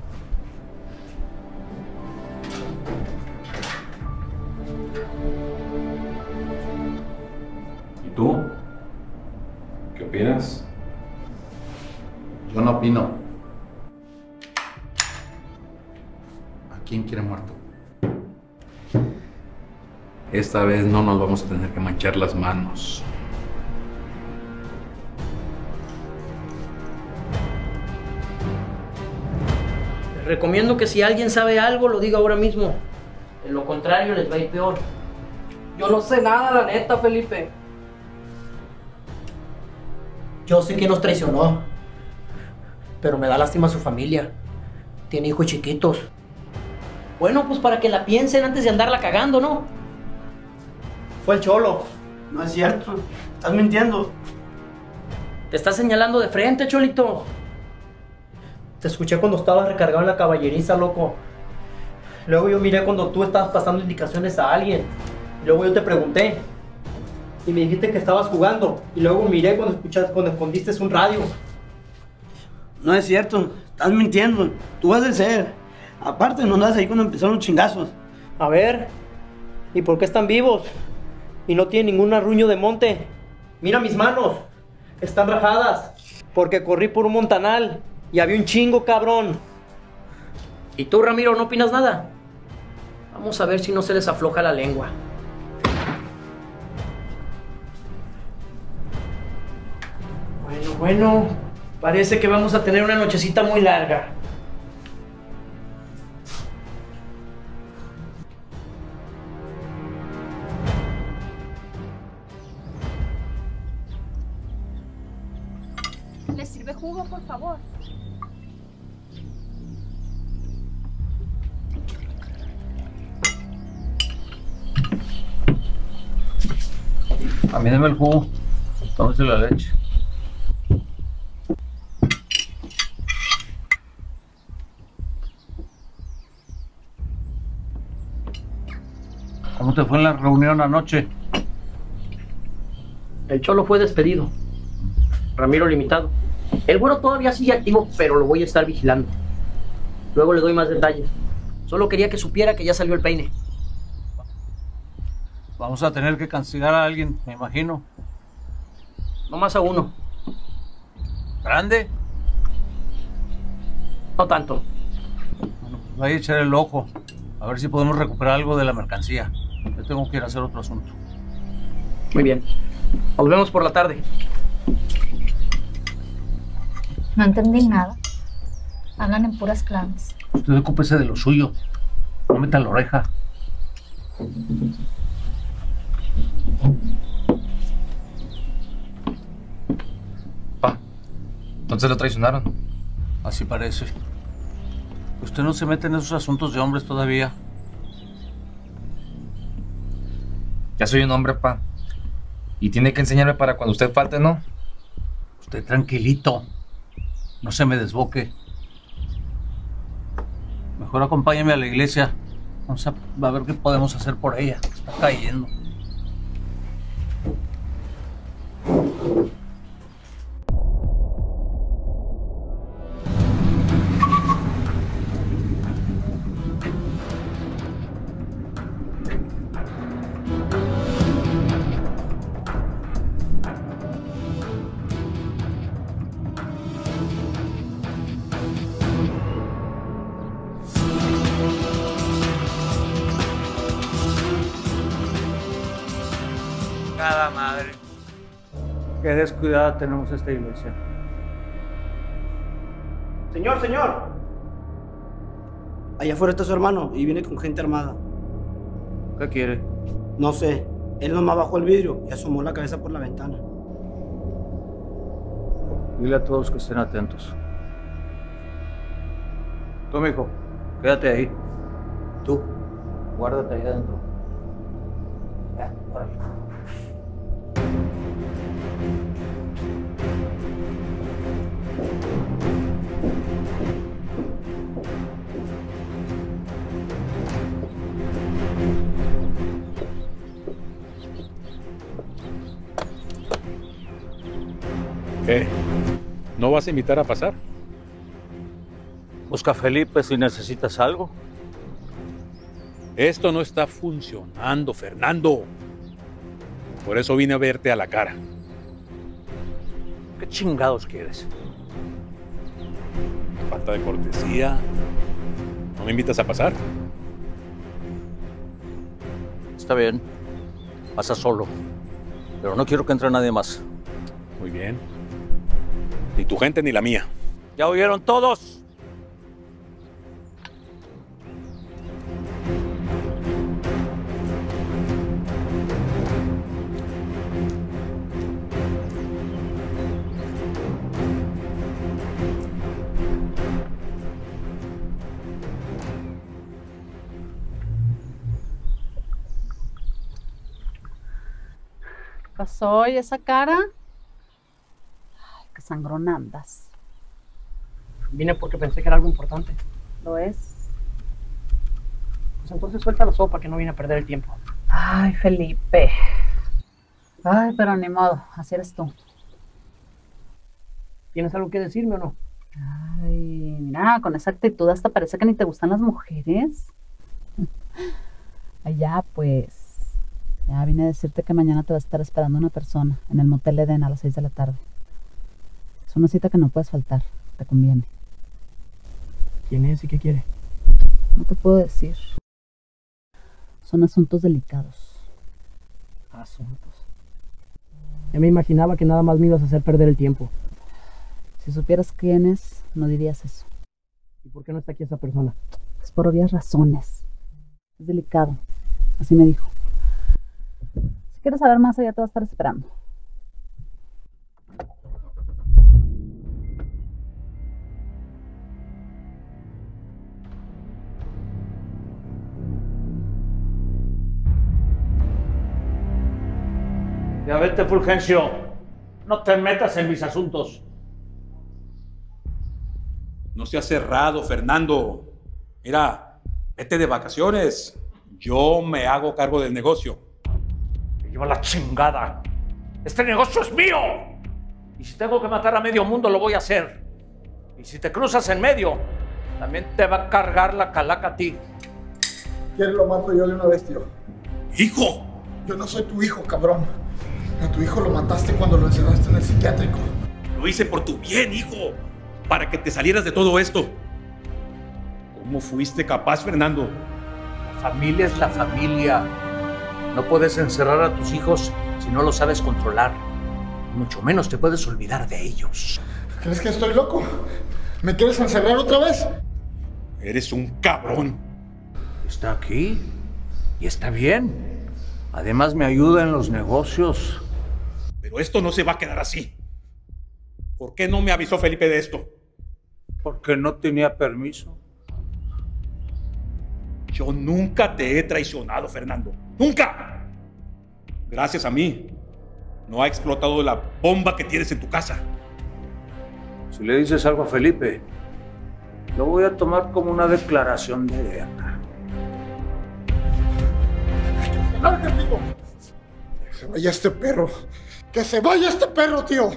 ¿Y tú? ¿Qué opinas? Yo no opino. ¿A quién quiere muerto? Esta vez no nos vamos a tener que manchar las manos. Les recomiendo que si alguien sabe algo, lo diga ahora mismo. En lo contrario, les va a ir peor. Yo no sé nada, la neta, Felipe. Yo sé que nos traicionó. Pero me da lástima su familia. Tiene hijos chiquitos. Bueno, pues para que la piensen antes de andarla cagando, ¿no? Fue el Cholo. No es cierto. Estás mintiendo. Te estás señalando de frente, Cholito. Te escuché cuando estabas recargado en la caballeriza, loco. Luego yo miré cuando tú estabas pasando indicaciones a alguien. Luego yo te pregunté. Y me dijiste que estabas jugando. Y luego miré cuando escuchaste, cuando escondiste un radio. No es cierto. Estás mintiendo. Tú vas a ser. Aparte, no andas ahí cuando empezaron los chingazos. A ver. ¿Y por qué están vivos? Y no tienen ningún arruño de monte. Mira mis manos. Están rajadas. Porque corrí por un montanal. Y había un chingo, cabrón. ¿Y tú, Ramiro, no opinas nada? Vamos a ver si no se les afloja la lengua. Bueno, bueno. Parece que vamos a tener una nochecita muy larga. ¿Le sirve jugo, por favor? A mí dame el jugo. Tómese la leche. ¿Cómo te fue en la reunión anoche? El Cholo fue despedido. Ramiro limitado. El Güero todavía sigue activo, pero lo voy a estar vigilando. Luego le doy más detalles. Solo quería que supiera que ya salió el peine. Vamos a tener que castigar a alguien, me imagino. No más a uno. ¿Grande? No tanto. Bueno, pues vaya a echar el ojo. A ver si podemos recuperar algo de la mercancía. Yo tengo que ir a hacer otro asunto. Muy bien. Nos vemos por la tarde. No entendí nada. Hablan en puras claves. Usted ocúpese de lo suyo. No meta la oreja. Pa, entonces lo traicionaron. Así parece. Usted no se mete en esos asuntos de hombres todavía. Ya soy un hombre, pa. Y tiene que enseñarme para cuando usted falte, ¿no? Usted tranquilito. No se me desboque. Mejor acompáñame a la iglesia. Vamos a, a ver qué podemos hacer por ella. Está cayendo. Qué descuidada tenemos esta iglesia. Señor, señor. Allá afuera está su hermano y viene con gente armada. ¿Qué quiere? No sé. Él nomás bajó el vidrio y asomó la cabeza por la ventana. Dile a todos que estén atentos. Tú, mijo, quédate ahí. Tú, guárdate ahí adentro. Ya, órale. ¿Qué? ¿No vas a invitar a pasar? Busca a Felipe si necesitas algo. Esto no está funcionando, Fernando. Por eso vine a verte a la cara. ¿Qué chingados quieres? Falta de cortesía. ¿No me invitas a pasar? Está bien. Pasa solo. Pero no quiero que entre nadie más. Muy bien. Ni tu gente ni la mía. ¿Ya oyeron todos? ¿Qué pasó? ¿Y esa cara? Ay, qué sangrón andas. Vine porque pensé que era algo importante. ¿Lo es? Pues entonces suelta la sopa, que no vine a perder el tiempo. Ay, Felipe. Ay, pero ni modo, así eres tú. ¿Tienes algo que decirme o no? Ay, mira, con esa actitud hasta parece que ni te gustan las mujeres. Ay, ya, pues. Ya vine a decirte que mañana te va a estar esperando una persona en el Motel Eden a las seis de la tarde. Es una cita que no puedes faltar, te conviene. ¿Quién es y qué quiere? No te puedo decir. Son asuntos delicados. Asuntos. Ya me imaginaba que nada más me ibas a hacer perder el tiempo. Si supieras quién es, no dirías eso. ¿Y por qué no está aquí esa persona? Es por obvias razones. Es delicado. Así me dijo. Si quieres saber más, allá te va a estar esperando. Ya vete, Fulgencio. No te metas en mis asuntos. No seas cerrado, Fernando. Mira, vete de vacaciones. Yo me hago cargo del negocio. Me lleva la chingada. Este negocio es mío. Y si tengo que matar a medio mundo, lo voy a hacer. Y si te cruzas en medio, también te va a cargar la calaca a ti. ¿Quieres lo mato yo de una vez, tío? ¡Hijo! Yo no soy tu hijo, cabrón. A tu hijo lo mataste cuando lo encerraste en el psiquiátrico. Lo hice por tu bien, hijo. Para que te salieras de todo esto. ¿Cómo fuiste capaz, Fernando? La familia es la familia. No puedes encerrar a tus hijos si no los sabes controlar. Mucho menos te puedes olvidar de ellos. ¿Crees que estoy loco? ¿Me quieres encerrar otra vez? Eres un cabrón. Está aquí y está bien. Además me ayuda en los negocios. Pero esto no se va a quedar así. ¿Por qué no me avisó Felipe de esto? Porque no tenía permiso. Yo nunca te he traicionado, Fernando. ¡Nunca! Gracias a mí, no ha explotado la bomba que tienes en tu casa. Si le dices algo a Felipe, lo voy a tomar como una declaración de guerra. ¡Lárgate, tío! Que se vaya este perro. ¡Que se vaya este perro, tío!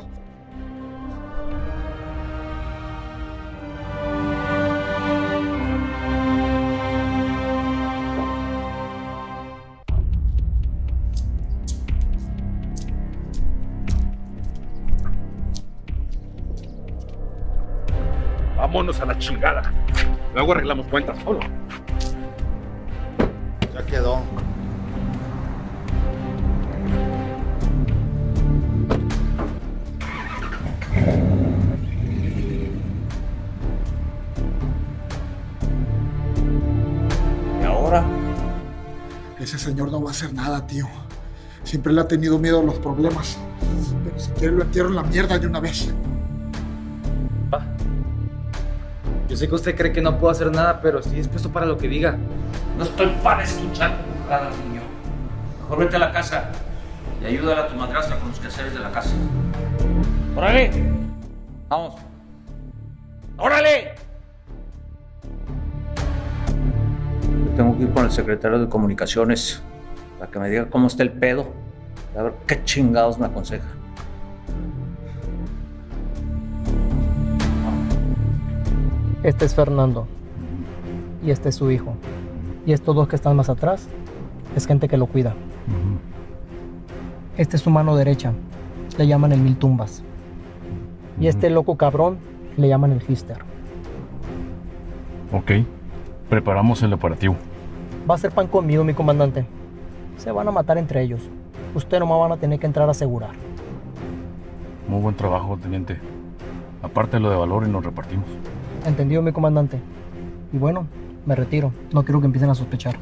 Vámonos a la chingada. Luego arreglamos cuentas. Solo. Ya quedó. Ese señor no va a hacer nada, tío. Siempre le ha tenido miedo a los problemas. Pero si quiere lo entierro en la mierda de una vez. Pa, yo sé que usted cree que no puedo hacer nada, pero estoy dispuesto para lo que diga. No estoy para escuchar burradas, niño. Mejor vete a la casa y ayúdale a tu madrastra con los quehaceres de la casa. ¡Órale! Vamos. ¡Órale! Tengo que ir con el secretario de Comunicaciones para que me diga cómo está el pedo. A ver qué chingados me aconseja. Este es Fernando. Y este es su hijo. Y estos dos que están más atrás es gente que lo cuida. Uh-huh. Este es su mano derecha. Le llaman el mil tumbas. Uh-huh. Y este loco cabrón le llaman el Hister. Ok. Preparamos el operativo. Va a ser pan conmigo, mi comandante. Se van a matar entre ellos. Usted nomás van a tener que entrar a asegurar. Muy buen trabajo, teniente. Aparte lo de valor y nos repartimos. Entendido, mi comandante. Y bueno, me retiro. No quiero que empiecen a sospechar.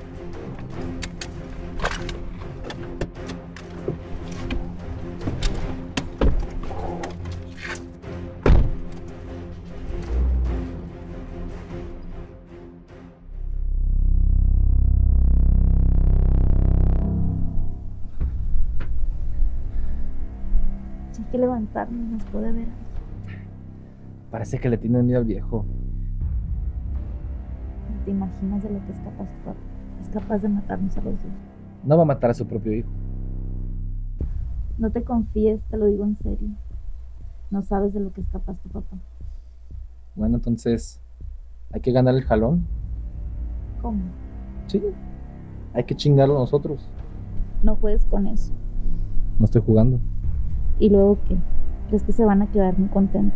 Hay que levantarnos, nos puede ver. Parece que le tienen miedo al viejo. ¿Te imaginas de lo que es capaz tu papá? Es capaz de matarnos a los dos. No va a matar a su propio hijo. No te confíes, te lo digo en serio. No sabes de lo que es capaz tu papá. Bueno, entonces, ¿hay que ganar el jalón? ¿Cómo? Sí, hay que chingarlo nosotros. No juegues con eso. No estoy jugando. ¿Y luego qué? ¿Crees que se van a quedar muy contentos?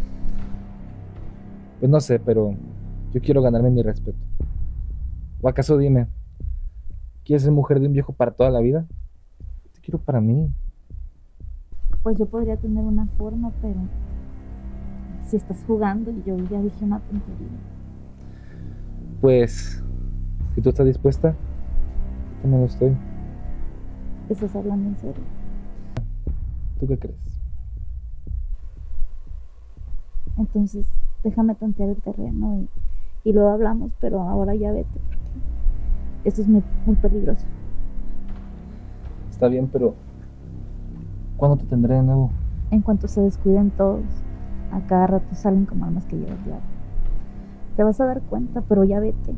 Pues no sé, pero yo quiero ganarme mi respeto. ¿O acaso dime, ¿quieres ser mujer de un viejo para toda la vida? Te quiero para mí. Pues yo podría tener una forma, pero si estás jugando y yo ya dije una tontería. Pues, si tú estás dispuesta, yo no lo estoy. ¿Estás hablando en serio? ¿Tú qué crees? Entonces, déjame tantear el terreno y, y luego hablamos, pero ahora ya vete, porque esto es muy, muy peligroso. Está bien, pero ¿cuándo te tendré de nuevo? En cuanto se descuiden todos, a cada rato salen como armas que llevas diario. Te vas a dar cuenta, pero ya vete.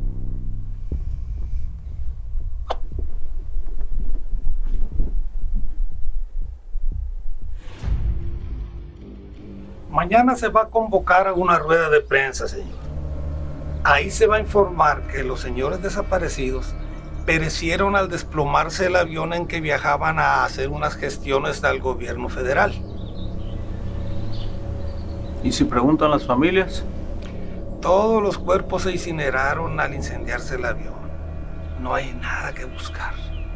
Mañana se va a convocar a una rueda de prensa, señor. Ahí se va a informar que los señores desaparecidos perecieron al desplomarse el avión en que viajaban a hacer unas gestiones al gobierno federal. ¿Y si preguntan las familias? Todos los cuerpos se incineraron al incendiarse el avión. No hay nada que buscar.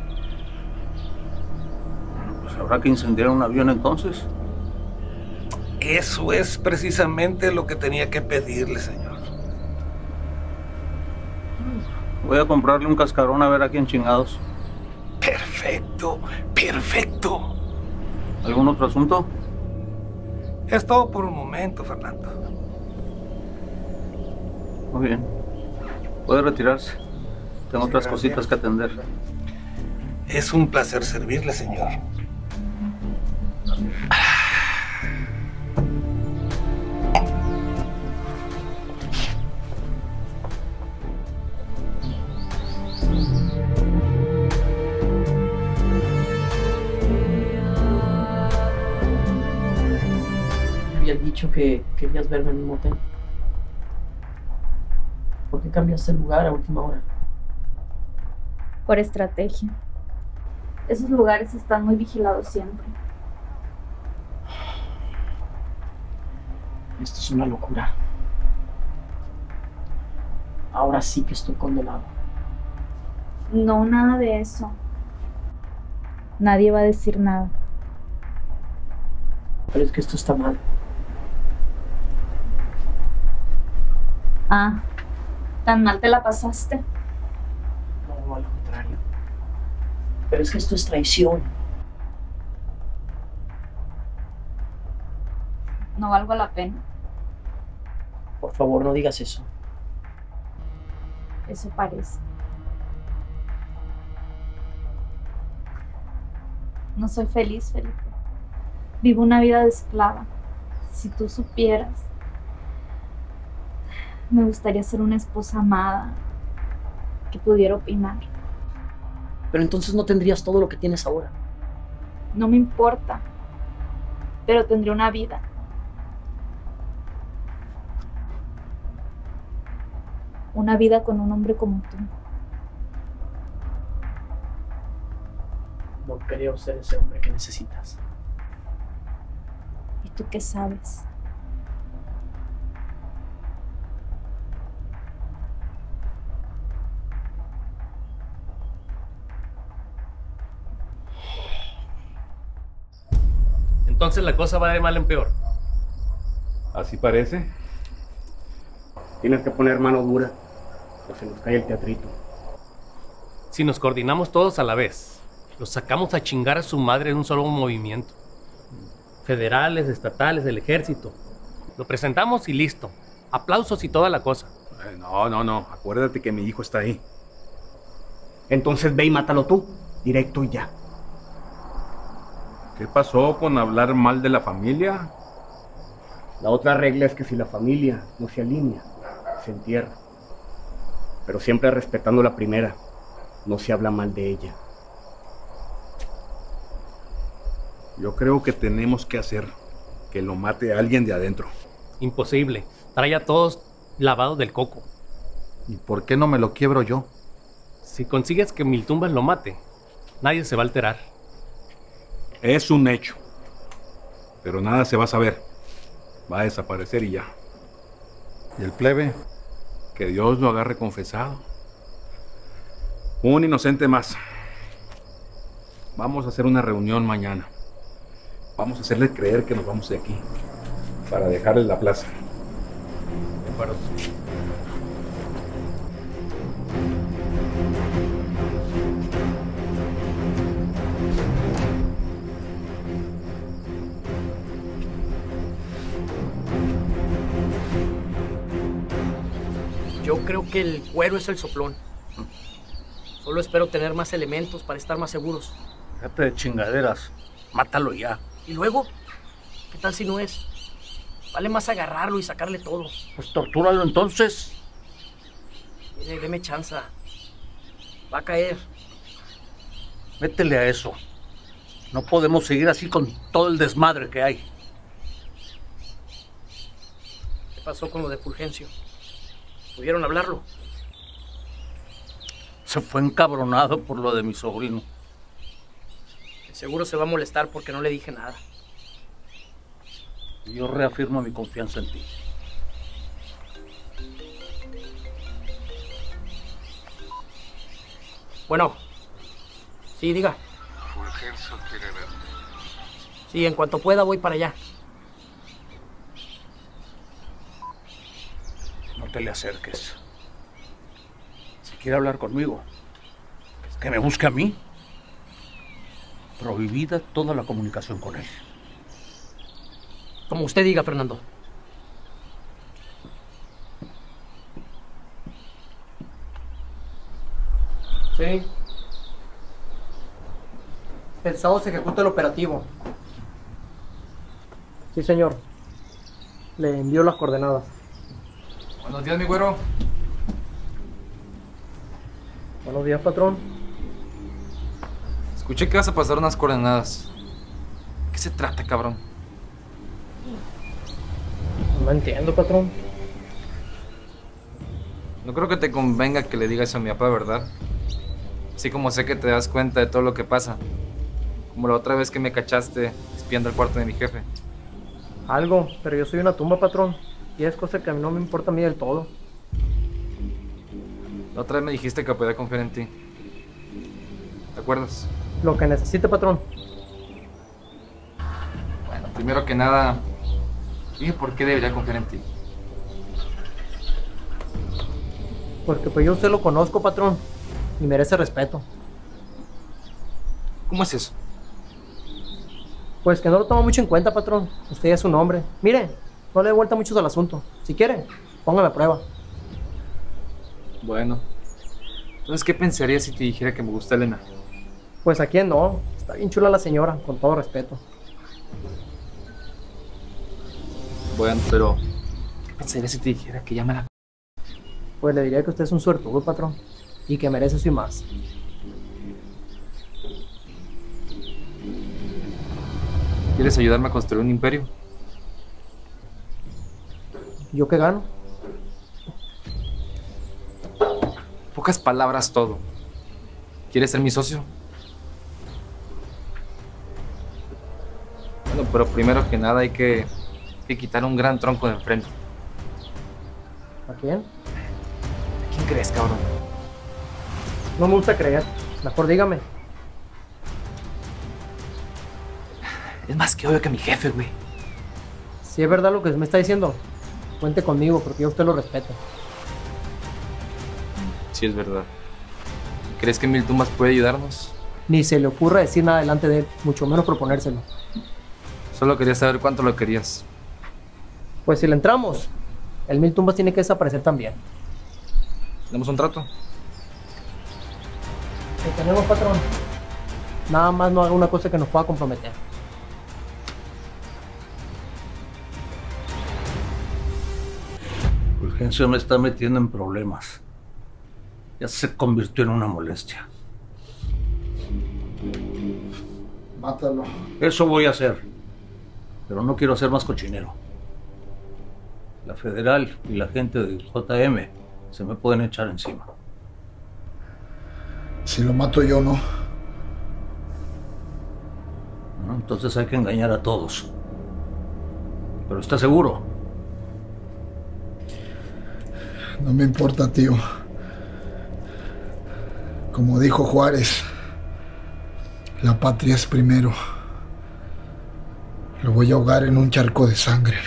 Bueno, pues habrá que incendiar un avión entonces. Eso es precisamente lo que tenía que pedirle, señor. Voy a comprarle un cascarón a ver a quién chingados. Perfecto, perfecto. ¿Algún otro asunto? Es todo por un momento, Fernando. Muy bien. Puede retirarse. Tengo sí, otras gracias. Cositas que atender. Es un placer servirle, señor. Habías dicho que querías verme en un motel. ¿Por qué cambiaste el lugar a última hora? Por estrategia. Esos lugares están muy vigilados siempre. Esto es una locura. Ahora sí que estoy condenado. No, nada de eso. Nadie va a decir nada. Pero es que esto está mal. Ah, ¿tan mal te la pasaste? No, al contrario. Pero es que esto es traición. No valgo la pena. Por favor, no digas eso. Eso parece. No soy feliz, Felipe. Vivo una vida de esclava. Si tú supieras, me gustaría ser una esposa amada que pudiera opinar. Pero entonces no tendrías todo lo que tienes ahora. No me importa, pero tendría una vida. Una vida con un hombre como tú. No creo ser ese hombre que necesitas. ¿Y tú qué sabes? Entonces la cosa va de mal en peor. Así parece. Tienes que poner mano dura o se nos cae el teatrito. Si nos coordinamos todos a la vez, los sacamos a chingar a su madre en un solo movimiento. Federales, estatales, el ejército. Lo presentamos y listo. Aplausos y toda la cosa. Eh, no, no, no. Acuérdate que mi hijo está ahí. Entonces ve y mátalo tú, directo y ya. ¿Qué pasó con hablar mal de la familia? La otra regla es que si la familia no se alinea, se entierra. Pero siempre respetando la primera, no se habla mal de ella. Yo creo que tenemos que hacer que lo mate a alguien de adentro. Imposible. Trae a todos lavados del coco. ¿Y por qué no me lo quiebro yo? Si consigues que Miltumbas lo mate, nadie se va a alterar. Es un hecho. Pero nada se va a saber. Va a desaparecer y ya. ¿Y el plebe? Que Dios lo agarre confesado. Un inocente más. Vamos a hacer una reunión mañana. Vamos a hacerle creer que nos vamos de aquí. Para dejarle la plaza. De acuerdo. Yo creo que el cuero es el soplón. Solo espero tener más elementos para estar más seguros. Déjate de chingaderas. Mátalo ya. ¿Y luego? ¿Qué tal si no es? Vale más agarrarlo y sacarle todo. Pues tortúralo entonces. Mire, deme chanza. Va a caer. Métele a eso. No podemos seguir así con todo el desmadre que hay. ¿Qué pasó con lo de Fulgencio? ¿Pudieron hablarlo? Se fue encabronado por lo de mi sobrino. Seguro se va a molestar porque no le dije nada. Yo reafirmo mi confianza en ti. Bueno. Sí, diga. Fulgencio quiere verte. Sí, en cuanto pueda voy para allá. No te le acerques. Si quiere hablar conmigo, que me busque a mí. Prohibida toda la comunicación con él. Como usted diga, Fernando. Sí. El sábado se ejecuta el operativo. Sí, señor. Le envío las coordenadas. Buenos días, mi güero. Buenos días, patrón. Escuché que vas a pasar unas coordenadas. ¿De qué se trata, cabrón? No entiendo, patrón. No creo que te convenga que le digas eso a mi papá, ¿verdad? Así como sé que te das cuenta de todo lo que pasa. Como la otra vez que me cachaste espiando el cuarto de mi jefe. Algo, pero yo soy una tumba, patrón. Y es cosa que a mí no me importa a mí del todo. La otra vez me dijiste que podía confiar en ti. ¿Te acuerdas? Lo que necesite, patrón. Bueno, primero que nada, dime por qué debería confiar en ti. Porque pues yo a usted lo conozco, patrón. Y merece respeto. ¿Cómo es eso? Pues que no lo toma mucho en cuenta, patrón. Usted ya es un hombre. Mire, no le dé vuelta mucho al asunto. Si quiere, póngame a prueba. Bueno. Entonces, ¿qué pensarías si te dijera que me gusta Elena? Pues a quién no. Está bien chula la señora, con todo respeto. Bueno, pero ¿qué pensarías si te dijera que ya me la... Pues le diría que usted es un suertudo, patrón. Y que merece eso y más. ¿Quieres ayudarme a construir un imperio? ¿Yo qué gano? Pocas palabras todo. ¿Quieres ser mi socio? Bueno, pero primero que nada hay que, hay que quitar un gran tronco de enfrente. ¿A quién? ¿A quién crees, cabrón? No me gusta creer. Mejor dígame. Es más que obvio que mi jefe, güey. Si es verdad lo que me está diciendo, cuente conmigo porque yo a usted lo respeto. Sí, es verdad. ¿Crees que Mil Tumbas puede ayudarnos? Ni se le ocurra decir nada delante de él, mucho menos proponérselo. Solo quería saber cuánto lo querías. Pues si le entramos, el Mil Tumbas tiene que desaparecer también. ¿Damos un trato? ¿Qué tenemos, patrón? Nada más no haga una cosa que nos pueda comprometer. Fulgencio me está metiendo en problemas. Ya se convirtió en una molestia. Mátalo. Eso voy a hacer. Pero no quiero ser más cochinero. La federal y la gente del J M se me pueden echar encima. Si lo mato yo, no. ¿No? Entonces hay que engañar a todos. Pero ¿está seguro? No me importa, tío. Como dijo Juárez, la patria es primero. Lo voy a ahogar en un charco de sangre.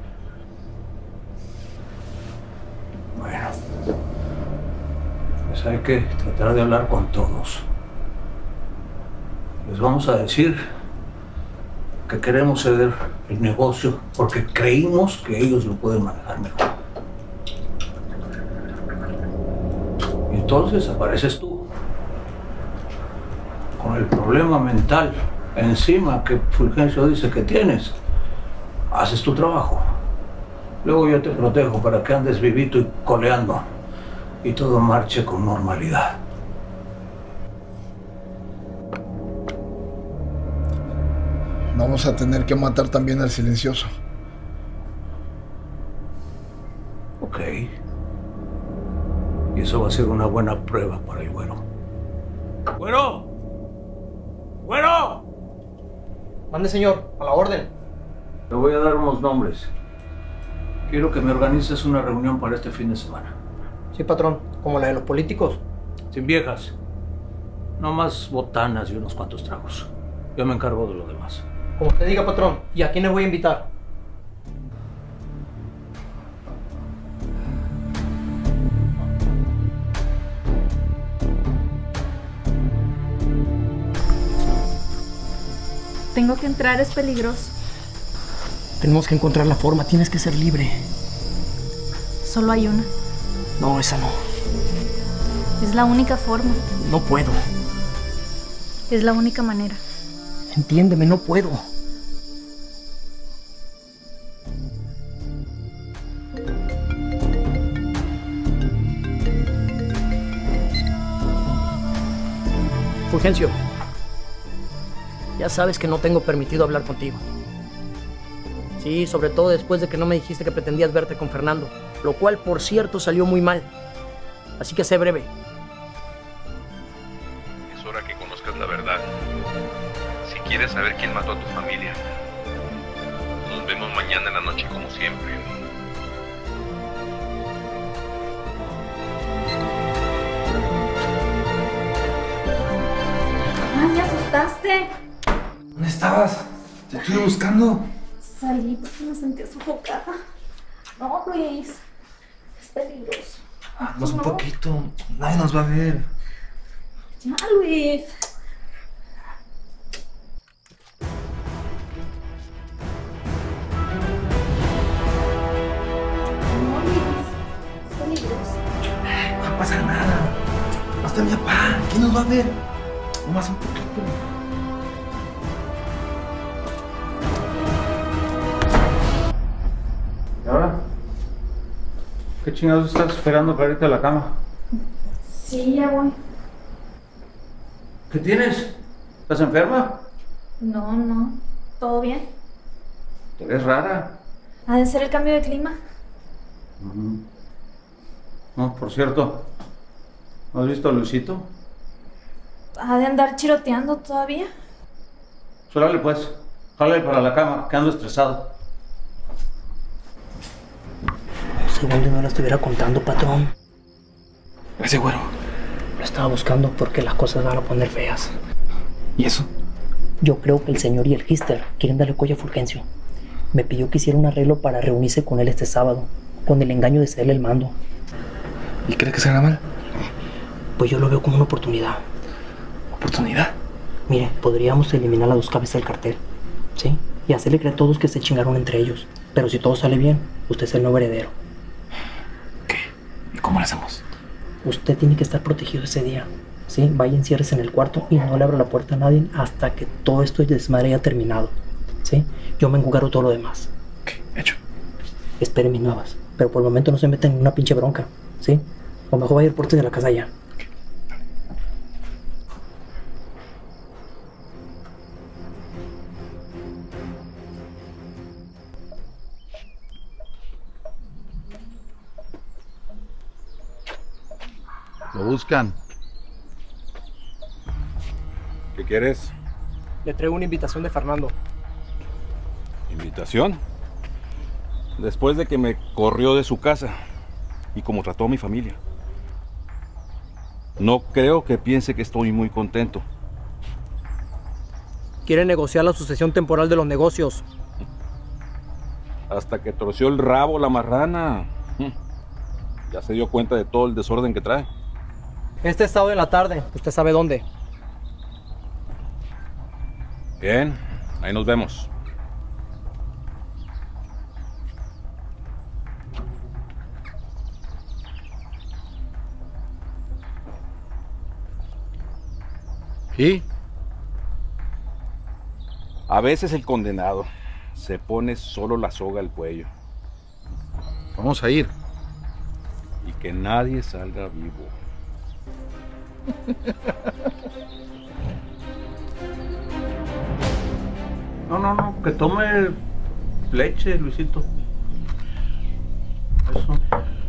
Bueno, pues hay que tratar de hablar con todos. Les vamos a decir que queremos ceder el negocio porque creímos que ellos lo pueden manejar mejor. Y entonces apareces tú, con el problema mental encima que Fulgencio dice que tienes. Haces tu trabajo. Luego yo te protejo para que andes vivito y coleando y todo marche con normalidad. Vamos a tener que matar también al silencioso. Ok. Y eso va a ser una buena prueba para el güero. ¡Güero! ¡Güero! Mande, señor, a la orden. Te voy a dar unos nombres. Quiero que me organices una reunión para este fin de semana. Sí, patrón, como la de los políticos. Sin viejas. No más botanas y unos cuantos tragos. Yo me encargo de lo demás. Como usted diga, patrón. ¿Y a quién le voy a invitar? Tengo que entrar, es peligroso. Tenemos que encontrar la forma, tienes que ser libre. Solo hay una. No, esa no. Es la única forma. No puedo. Es la única manera. Entiéndeme, no puedo. Fulgencio, ya sabes que no tengo permitido hablar contigo. Sí, sobre todo después de que no me dijiste que pretendías verte con Fernando, lo cual, por cierto, salió muy mal. Así que sé breve. Es hora que conozcas la verdad. Si quieres saber quién mató a tu familia, nos vemos mañana en la noche como siempre. ¡Ay, me asustaste! ¿Dónde estabas? Te estuve buscando. Salí porque me sentía sofocada. No, Luis. Es peligroso. Vamos un No. poquito. Nadie nos va a ver. Ya, Luis. ¿Quién nos va a ver? Nomás un poquito. ¿Y ahora? ¿Qué chingados estás esperando para irte a la cama? Sí, ya voy. ¿Qué tienes? ¿Estás enferma? No, no. ¿Todo bien? Te ves rara. ¿Ha de ser el cambio de clima? Ujú. No, por cierto, ¿no has visto a Luisito? ¿Ha de andar chiroteando todavía? Suélale pues, jálale para la cama, que ando estresado. Según yo no la estuviera contando, patrón. Ese güero. Lo estaba buscando porque las cosas van a poner feas. ¿Y eso? Yo creo que el señor y el Gister quieren darle cuello a Fulgencio. Me pidió que hiciera un arreglo para reunirse con él este sábado, con el engaño de cederle el mando. ¿Y crees que se haga mal? Pues yo lo veo como una oportunidad. ¿Oportunidad? Mire, podríamos eliminar las dos cabezas del cartel, ¿sí? Y hacerle creer a todos que se chingaron entre ellos. Pero si todo sale bien, usted es el nuevo heredero. ¿Qué? ¿Y cómo lo hacemos? Usted tiene que estar protegido ese día, ¿sí? Vaya, enciérrese en el cuarto y no le abra la puerta a nadie hasta que todo esto de desmadre haya terminado, ¿sí? Yo me encargo todo lo demás. ¿Qué? Hecho. Espere mis nuevas, pero por el momento no se meten en una pinche bronca, ¿sí? O mejor vaya al puerto de la casa ya. Lo buscan. ¿Qué quieres? Le traigo una invitación de Fernando. ¿Invitación? Después de que me corrió de su casa y como trató a mi familia. No creo que piense que estoy muy contento. Quiere negociar la sucesión temporal de los negocios. Hasta que torció el rabo la marrana. Ya se dio cuenta de todo el desorden que trae. Este sábado en la tarde, usted sabe dónde. Bien, ahí nos vemos. ¿Y? A veces el condenado se pone solo la soga al cuello. Vamos a ir. Y que nadie salga vivo. No, no, no, que tome leche, Luisito. Eso.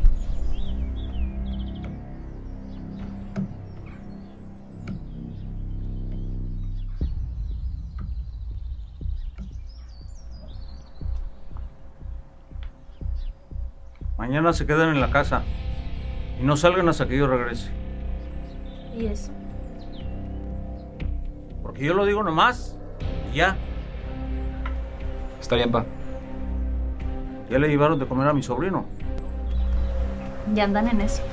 Mañana se quedan en la casa y no salgan hasta que yo regrese. ¿Y eso? Porque yo lo digo nomás y ya. Está bien, pa. Ya le llevaron de comer a mi sobrino. Ya andan en eso.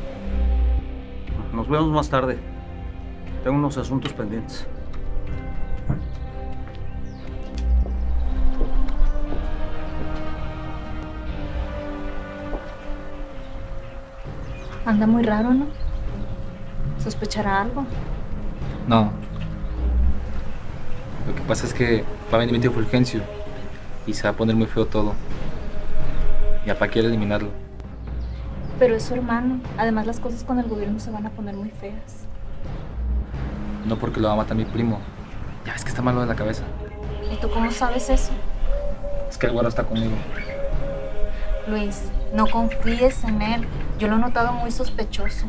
Nos vemos más tarde. Tengo unos asuntos pendientes. Anda muy raro, ¿no? ¿Sospechará algo? No. Lo que pasa es que va a venir mi tío Fulgencio y se va a poner muy feo todo. Y papá quiere eliminarlo. Pero es su hermano. Además, las cosas con el gobierno se van a poner muy feas. No porque lo va a matar mi primo. Ya ves que está malo de la cabeza. ¿Y tú cómo sabes eso? Es que el güero está conmigo. Luis, no confíes en él. Yo lo he notado muy sospechoso.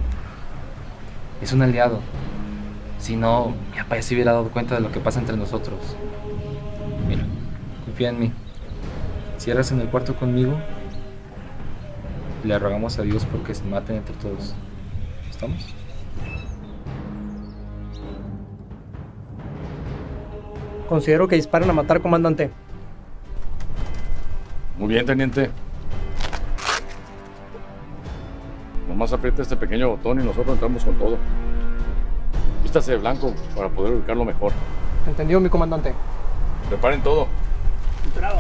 Es un aliado. Si no, mi papá ya se hubiera dado cuenta de lo que pasa entre nosotros. Mira, confía en mí. Cierras en el cuarto conmigo y le rogamos a Dios porque se maten entre todos. ¿Estamos? Considero que disparen a matar, comandante. Muy bien, teniente. Nomás aprieta este pequeño botón y nosotros entramos con todo. Vístase de blanco para poder ubicarlo mejor. Entendido, mi comandante. Preparen todo. Entrado.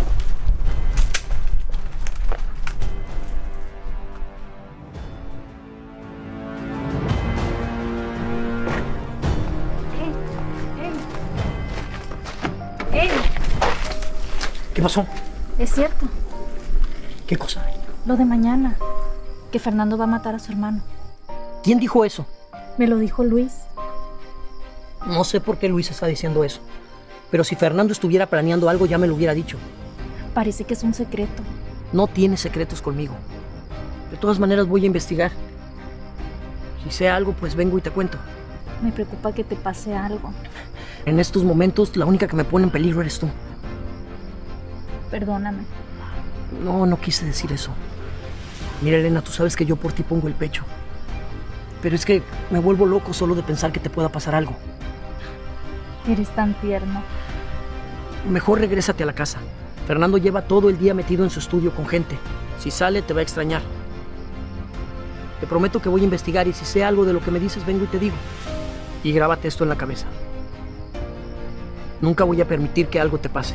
¿Qué pasó? Es cierto, ¿Qué cosa? lo de mañana, que Fernando va a matar a su hermano. ¿Quién dijo eso? Me lo dijo Luis. No sé por qué Luis está diciendo eso. Pero si Fernando estuviera planeando algo, ya me lo hubiera dicho. Parece que es un secreto. No tiene secretos conmigo. De todas maneras voy a investigar. Si sé algo, pues vengo y te cuento. Me preocupa que te pase algo. En estos momentos, la única que me pone en peligro eres tú. Perdóname. No, no quise decir eso. Mira, Elena, tú sabes que yo por ti pongo el pecho. Pero es que me vuelvo loco solo de pensar que te pueda pasar algo. Eres tan tierno. Mejor regrésate a la casa. Fernando lleva todo el día metido en su estudio con gente. Si sale, te va a extrañar. Te prometo que voy a investigar y si sé algo de lo que me dices, vengo y te digo. Y grábate esto en la cabeza. Nunca voy a permitir que algo te pase.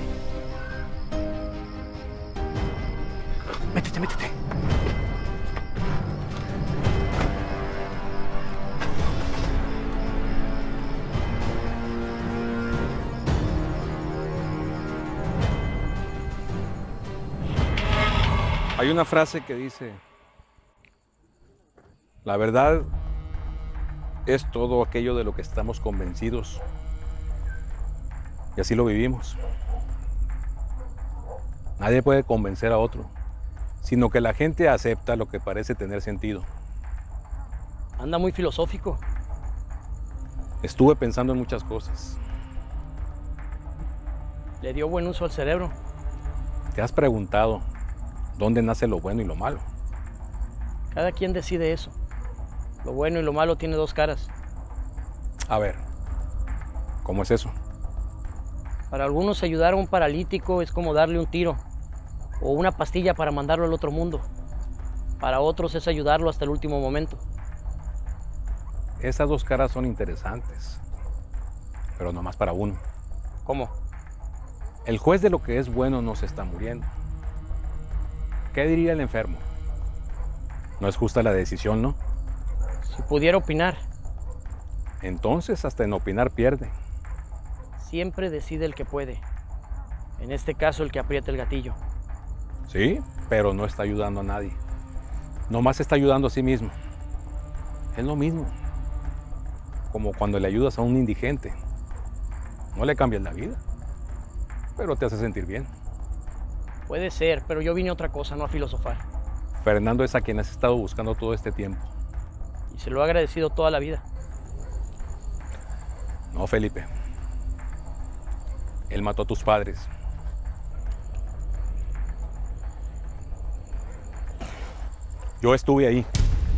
Métete, métete. Hay una frase que dice, la verdad es todo aquello de lo que estamos convencidos. Y así lo vivimos. Nadie puede convencer a otro, sino que la gente acepta lo que parece tener sentido. Anda muy filosófico. Estuve pensando en muchas cosas. Le dio buen uso al cerebro. ¿Te has preguntado dónde nace lo bueno y lo malo? Cada quien decide eso. Lo bueno y lo malo tiene dos caras. A ver, ¿cómo es eso? Para algunos ayudar a un paralítico es como darle un tiro o una pastilla para mandarlo al otro mundo. Para otros es ayudarlo hasta el último momento. Esas dos caras son interesantes, pero nomás para uno. ¿Cómo? El juez de lo que es bueno no se está muriendo. ¿Qué diría el enfermo? No es justa la decisión, ¿no? Si pudiera opinar. Entonces hasta en opinar pierde. Siempre decide el que puede. En este caso, el que aprieta el gatillo. Sí, pero no está ayudando a nadie. Nomás está ayudando a sí mismo. Es lo mismo. Como cuando le ayudas a un indigente. No le cambias la vida, pero te hace sentir bien. Puede ser, pero yo vine a otra cosa, no a filosofar. Fernando es a quien has estado buscando todo este tiempo. Y se lo he agradecido toda la vida. No, Felipe. Él mató a tus padres. Yo estuve ahí.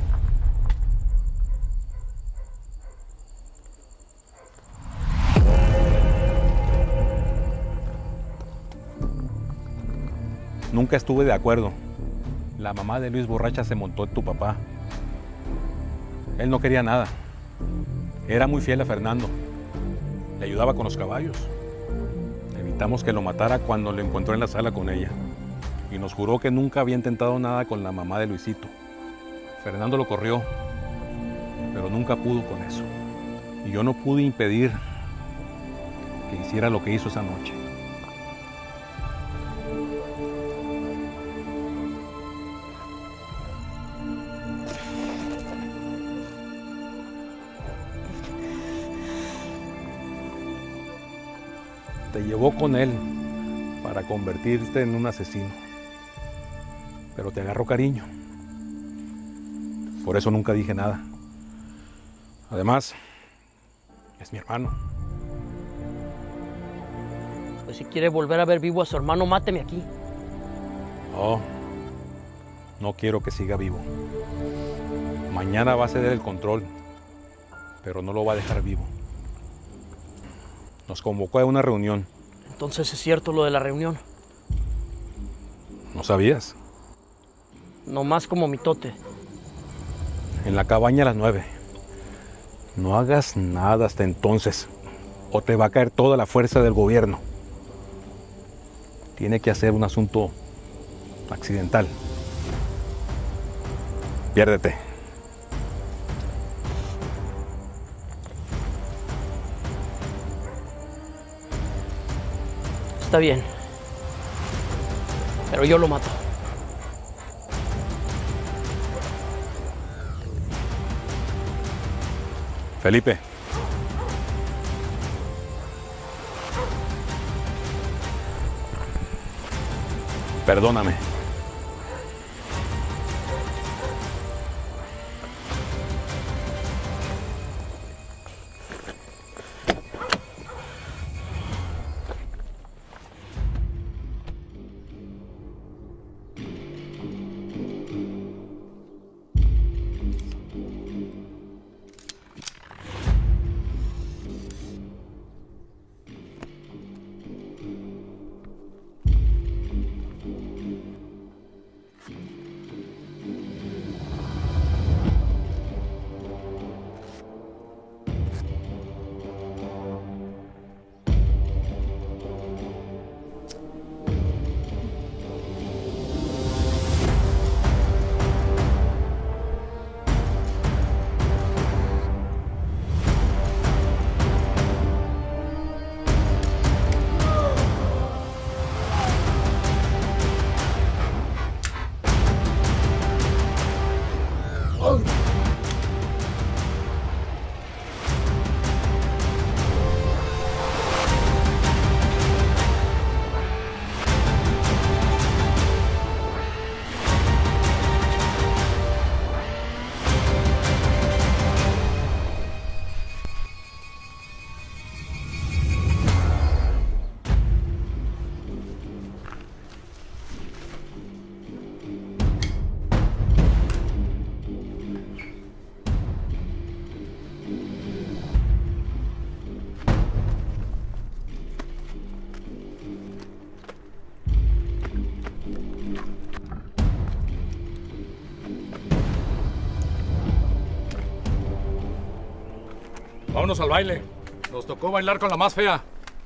Nunca estuve de acuerdo. La mamá de Luis borracha se montó en tu papá. Él no quería nada. Era muy fiel a Fernando. Le ayudaba con los caballos. Evitamos que lo matara cuando lo encontró en la sala con ella. Y nos juró que nunca había intentado nada con la mamá de Luisito. Fernando lo corrió, pero nunca pudo con eso. Y yo no pude impedir que hiciera lo que hizo esa noche. Te llevó con él para convertirte en un asesino, pero te agarró cariño. Por eso nunca dije nada. Además, es mi hermano. Pues si quiere volver a ver vivo a su hermano, máteme aquí. No, no quiero que siga vivo. Mañana va a ceder el control, pero no lo va a dejar vivo. Nos convocó a una reunión. Entonces es cierto lo de la reunión. ¿No sabías? Nomás como mitote. En la cabaña a las nueve. No hagas nada hasta entonces, o te va a caer toda la fuerza del gobierno. Tiene que hacer un asunto accidental. Piérdete. Está bien. pero yo lo mato. Felipe. Perdóname. Vámonos al baile. Nos tocó bailar con la más fea.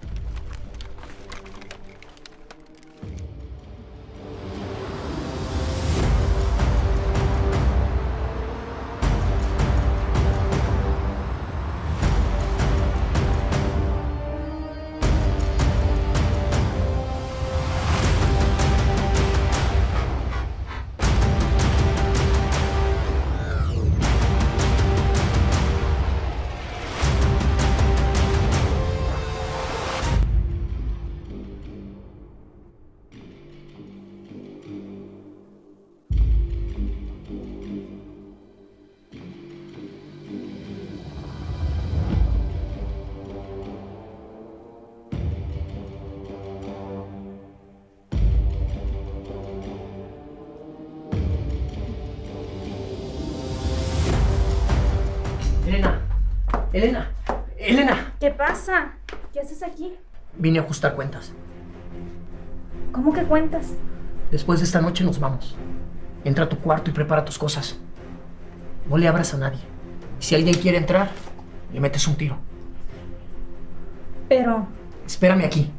Elena, Elena, Elena. ¿Qué pasa? ¿Qué haces aquí? Vine a ajustar cuentas. ¿Cómo que cuentas? Después de esta noche nos vamos. Entra a tu cuarto y prepara tus cosas. No le abras a nadie. Y si alguien quiere entrar, le metes un tiro. Pero... Espérame aquí.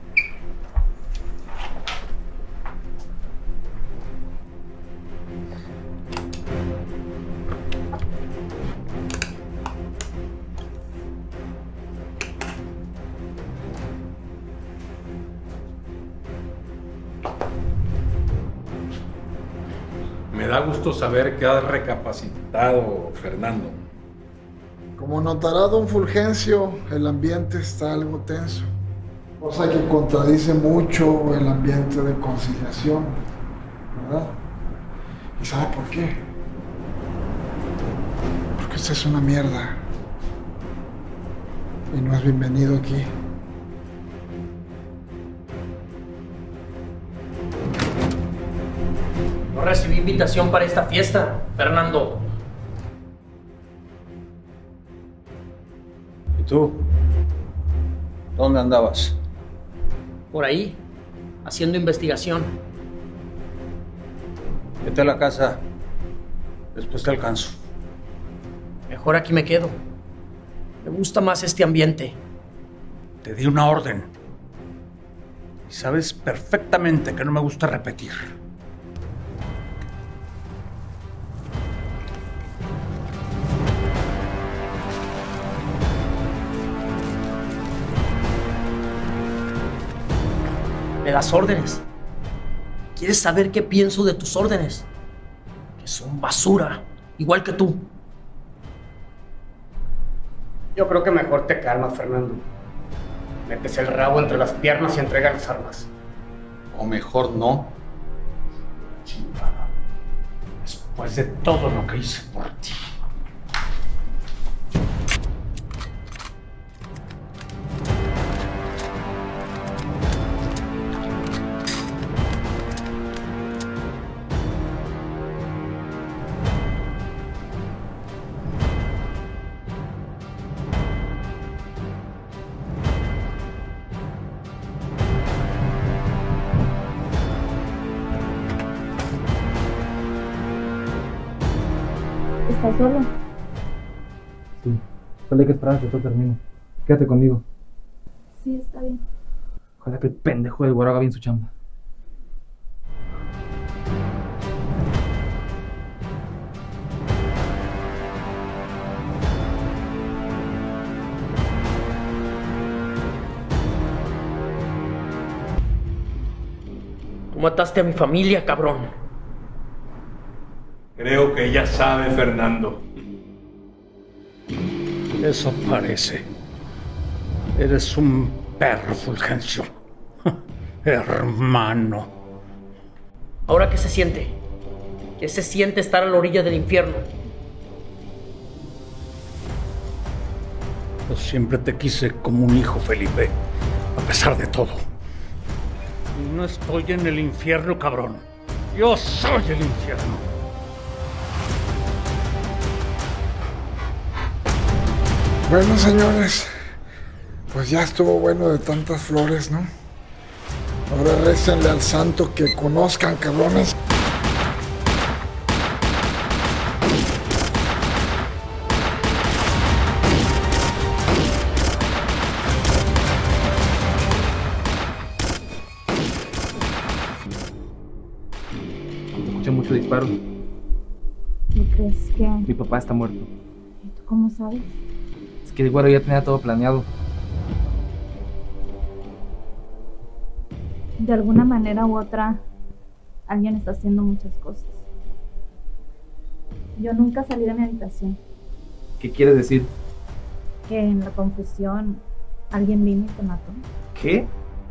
Me da gusto saber que has recapacitado, Fernando. Como notará don Fulgencio, el ambiente está algo tenso, cosa que contradice mucho el ambiente de conciliación, ¿verdad? ¿Y sabe por qué? Porque usted es una mierda y no es bienvenido aquí. No recibí invitación para esta fiesta, Fernando. ¿Y tú? ¿Dónde andabas? Por ahí, haciendo investigación. Vete a la casa. Después te alcanzo. Mejor aquí me quedo. Me gusta más este ambiente. Te di una orden. Y sabes perfectamente que no me gusta repetir. ¿Me das órdenes? ¿Quieres saber qué pienso de tus órdenes? Que son basura, igual que tú. Yo creo que mejor te calmas, Fernando. Metes el rabo entre las piernas y entrega las armas. O mejor no. Chingada. Después de todo lo que hice por ti. ¿Estás solo? Sí, solo hay que esperar a que todo termine. Quédate conmigo. Sí, está bien. Ojalá que el pendejo del güero haga bien su chamba. Tú mataste a mi familia, cabrón. Creo que ella sabe, Fernando. Eso parece. Eres un perro, Fulgencio. Hermano. ¿Ahora qué se siente? ¿Qué se siente estar a la orilla del infierno? Yo siempre te quise como un hijo, Felipe. A pesar de todo. Y no estoy en el infierno, cabrón. Yo soy el infierno. Bueno, señores, pues ya estuvo bueno de tantas flores, ¿no? Ahora récenle al santo que conozcan, cabrones. Escuché muchos disparos. ¿Y crees que...? Mi papá está muerto. ¿Y tú cómo sabes? Es que el güero ya tenía todo planeado. De alguna manera u otra, alguien está haciendo muchas cosas. Yo nunca salí de mi habitación. ¿Qué quieres decir? Que en la confusión alguien vino y te mató. ¿Qué?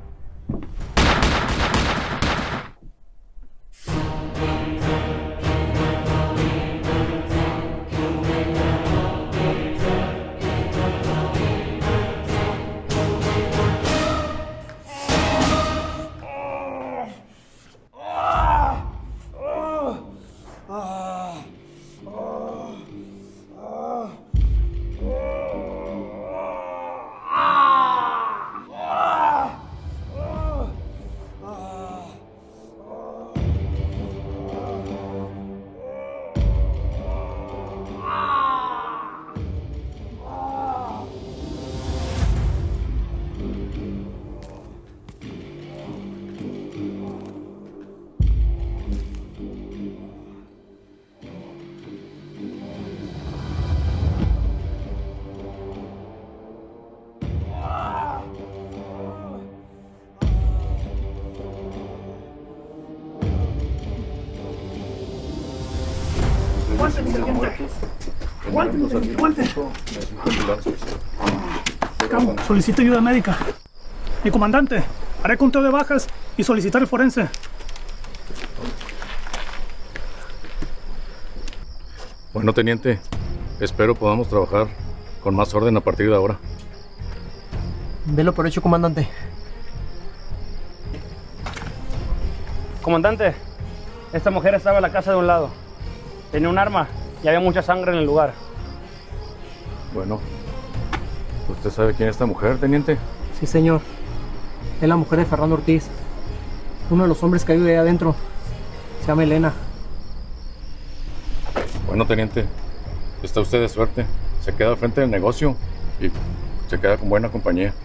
Cabo, solicito ayuda médica. Mi comandante, haré conteo de bajas y solicitar el forense. Bueno, teniente, espero podamos trabajar con más orden a partir de ahora. Delo por hecho, comandante. Comandante, esta mujer estaba en la casa de un lado. Tenía un arma y había mucha sangre en el lugar. Bueno, ¿usted sabe quién es esta mujer, teniente? Sí, señor. Es la mujer de Fernando Ortiz. Uno de los hombres que vive ahí adentro. Se llama Elena. Bueno, teniente, está usted de suerte. Se queda al frente del negocio y se queda con buena compañía.